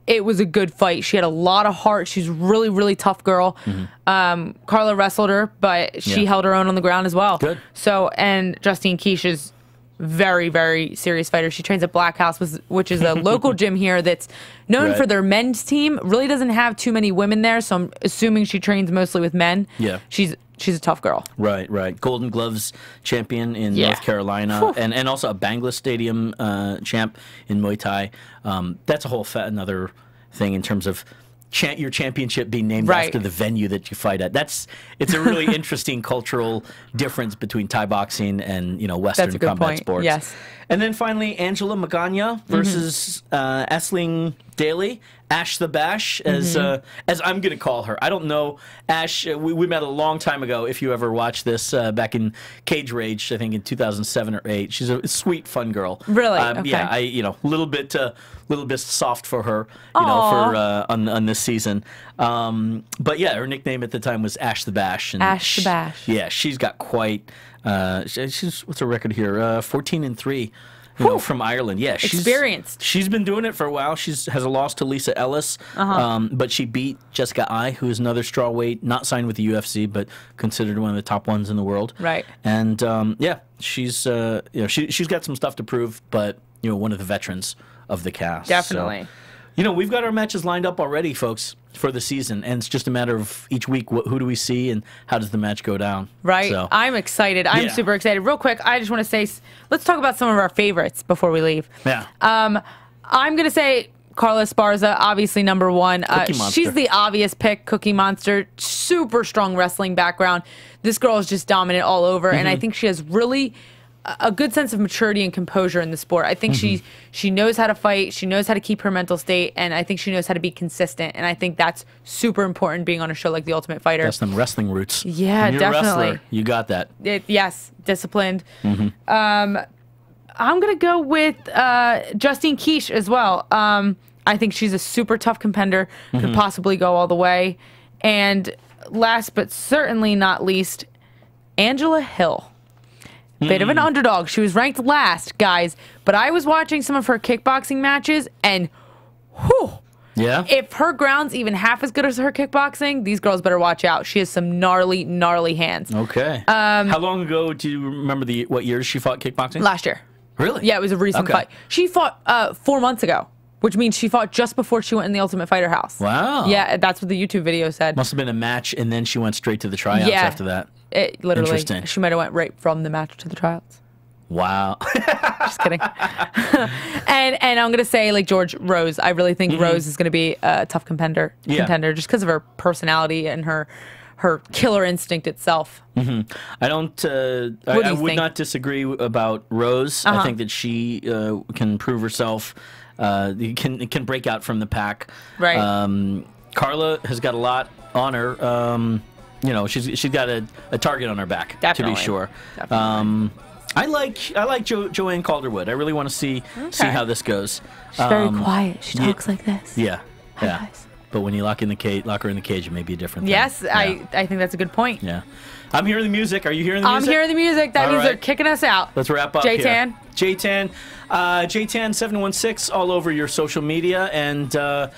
it was a good fight. She had a lot of heart. She's a really, really tough girl. Mm-hmm. um, Carla wrestled her, but she yeah. held her own on the ground as well. Good. So, and Justine Kish is very, very serious fighter. She trains at Black House, which is a local gym here that's known right. for their men's team. Really doesn't have too many women there, so I'm assuming she trains mostly with men. Yeah. She's she's a tough girl. Right, right. Golden Gloves champion in yeah. North Carolina, and, and also a Bangla Stadium uh, champ in Muay Thai. Um, that's a whole fa another thing in terms of cha your championship being named right. after the venue that you fight at. That's it's a really interesting cultural difference between Thai boxing and you know Western combat point. sports. Yes. And then finally, Angela Magana versus mm-hmm. uh, Aisling Daly. Ash the Bash, as mm-hmm. uh, as I'm going to call her. I don't know. Ash, uh, we, we met a long time ago, if you ever watched this, uh, back in Cage Rage, I think in two thousand seven or eight. She's a sweet, fun girl. Really? Um, okay. Yeah, I, you know, a little bit uh, little bit soft for her, you Aww. know, for uh, on, on this season. Um, but yeah, her nickname at the time was Ash the Bash. And Ash the Bash. She, yeah, she's got quite, uh, she's, what's her record here? Uh, fourteen and three. You know, from Ireland, yeah, she's experienced. She's been doing it for a while. She's has a loss to Lisa Ellis, uh-huh. um, but she beat Jessica Ai, who is another strawweight, not signed with the U F C, but considered one of the top ones in the world. Right. And um, yeah, she's uh, you know she she's got some stuff to prove, but you know one of the veterans of the cast. Definitely. So, you know, we've got our matches lined up already, folks, for the season, and it's just a matter of each week wh who do we see and how does the match go down. Right. So, I'm excited. I'm yeah. super excited. Real quick, I just want to say, let's talk about some of our favorites before we leave. Yeah. Um, I'm going to say Carla Esparza, obviously number one. Uh, she's the obvious pick, Cookie Monster. Super strong wrestling background. This girl is just dominant all over, mm-hmm. and I think she has really a good sense of maturity and composure in the sport. I think mm-hmm. she she knows how to fight, she knows how to keep her mental state, and I think she knows how to be consistent. And I think that's super important being on a show like The Ultimate Fighter. That's some wrestling roots. Yeah, when you're definitely. A wrestler, you got that. It, yes, disciplined. Mm-hmm. Um, I'm gonna go with uh, Justine Kish as well. Um, I think she's a super tough contender, could mm-hmm. possibly go all the way. And last but certainly not least, Angela Hill. Bit of an underdog. She was ranked last, guys. But I was watching some of her kickboxing matches, and whew, yeah. if her ground's even half as good as her kickboxing, these girls better watch out. She has some gnarly, gnarly hands. Okay. Um, How long ago do you remember the what years she fought kickboxing? Last year. Really? Yeah, it was a recent okay. fight. She fought uh, four months ago, which means she fought just before she went in the Ultimate Fighter house. Wow. Yeah, that's what the YouTube video said. Must have been a match, and then she went straight to the tryouts yeah. after that. It literally, Interesting. She might have went right from the match to the tryouts. Wow. Just kidding. and and I'm gonna say like George Rose. I really think mm-hmm. Rose is gonna be a tough contender. Yeah. Contender just because of her personality and her her killer instinct itself. Mm-hmm. I don't. Uh, I, do I would think? not disagree about Rose. Uh-huh. I think that she uh, can prove herself. Uh, can can break out from the pack. Right. Um, Carla has got a lot on her. Um, you know, she's she's got a, a target on her back. Definitely. To be sure. Definitely. Um, I like I like jo Joanne Calderwood. I really want to see okay. see how this goes. She's um, very quiet. She talks yeah, like this. Yeah. Hi, yeah. guys. But when you lock in the cage, lock her in the cage, it may be a different thing. Yes, yeah. I I think that's a good point. Yeah. I'm hearing the music. Are you hearing the music? I'm hearing the music. That All means right. they're kicking us out. Let's wrap up J Tan. here. J Tan. Uh, J Tan seven one six all over your social media. And uh,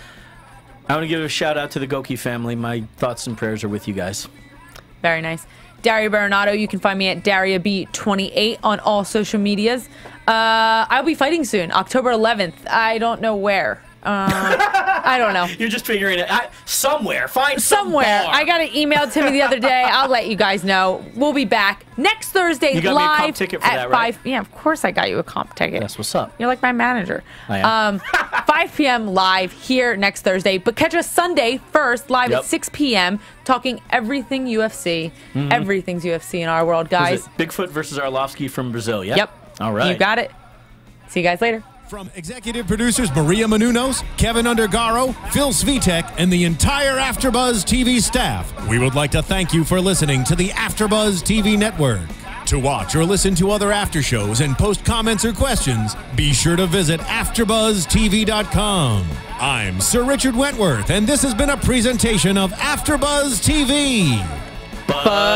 I want to give a shout out to the Goki family. My thoughts and prayers are with you guys. Very nice. Daria Berenato, you can find me at Daria B twenty-eight on all social medias. Uh, I'll be fighting soon, October eleventh. I don't know where. Uh, I don't know. You're just figuring it out. Somewhere. Find Somewhere. some I got an email to me the other day. I'll let you guys know. We'll be back next Thursday you got live me a comp ticket for at that, right? five. Yeah, of course I got you a comp ticket. That's what's up. You're like my manager. I am. Um, five P M live here next Thursday. But catch us Sunday first live Yep. at six P M talking everything U F C. Mm-hmm. Everything's U F C in our world, guys. Bigfoot versus Arlovsky from Brazil, yeah? Yep. All right. You got it. See you guys later. From executive producers Maria Menounos, Kevin Undergaro, Phil Svitek, and the entire AfterBuzz T V staff, we would like to thank you for listening to the AfterBuzz T V network. To watch or listen to other after shows and post comments or questions, be sure to visit after buzz T V dot com. I'm Sir Richard Wentworth, and this has been a presentation of AfterBuzz T V.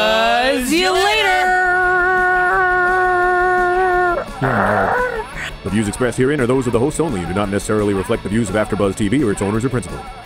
Buzz you later! But views expressed herein are those of the hosts only and do not necessarily reflect the views of AfterBuzz T V or its owners or principals.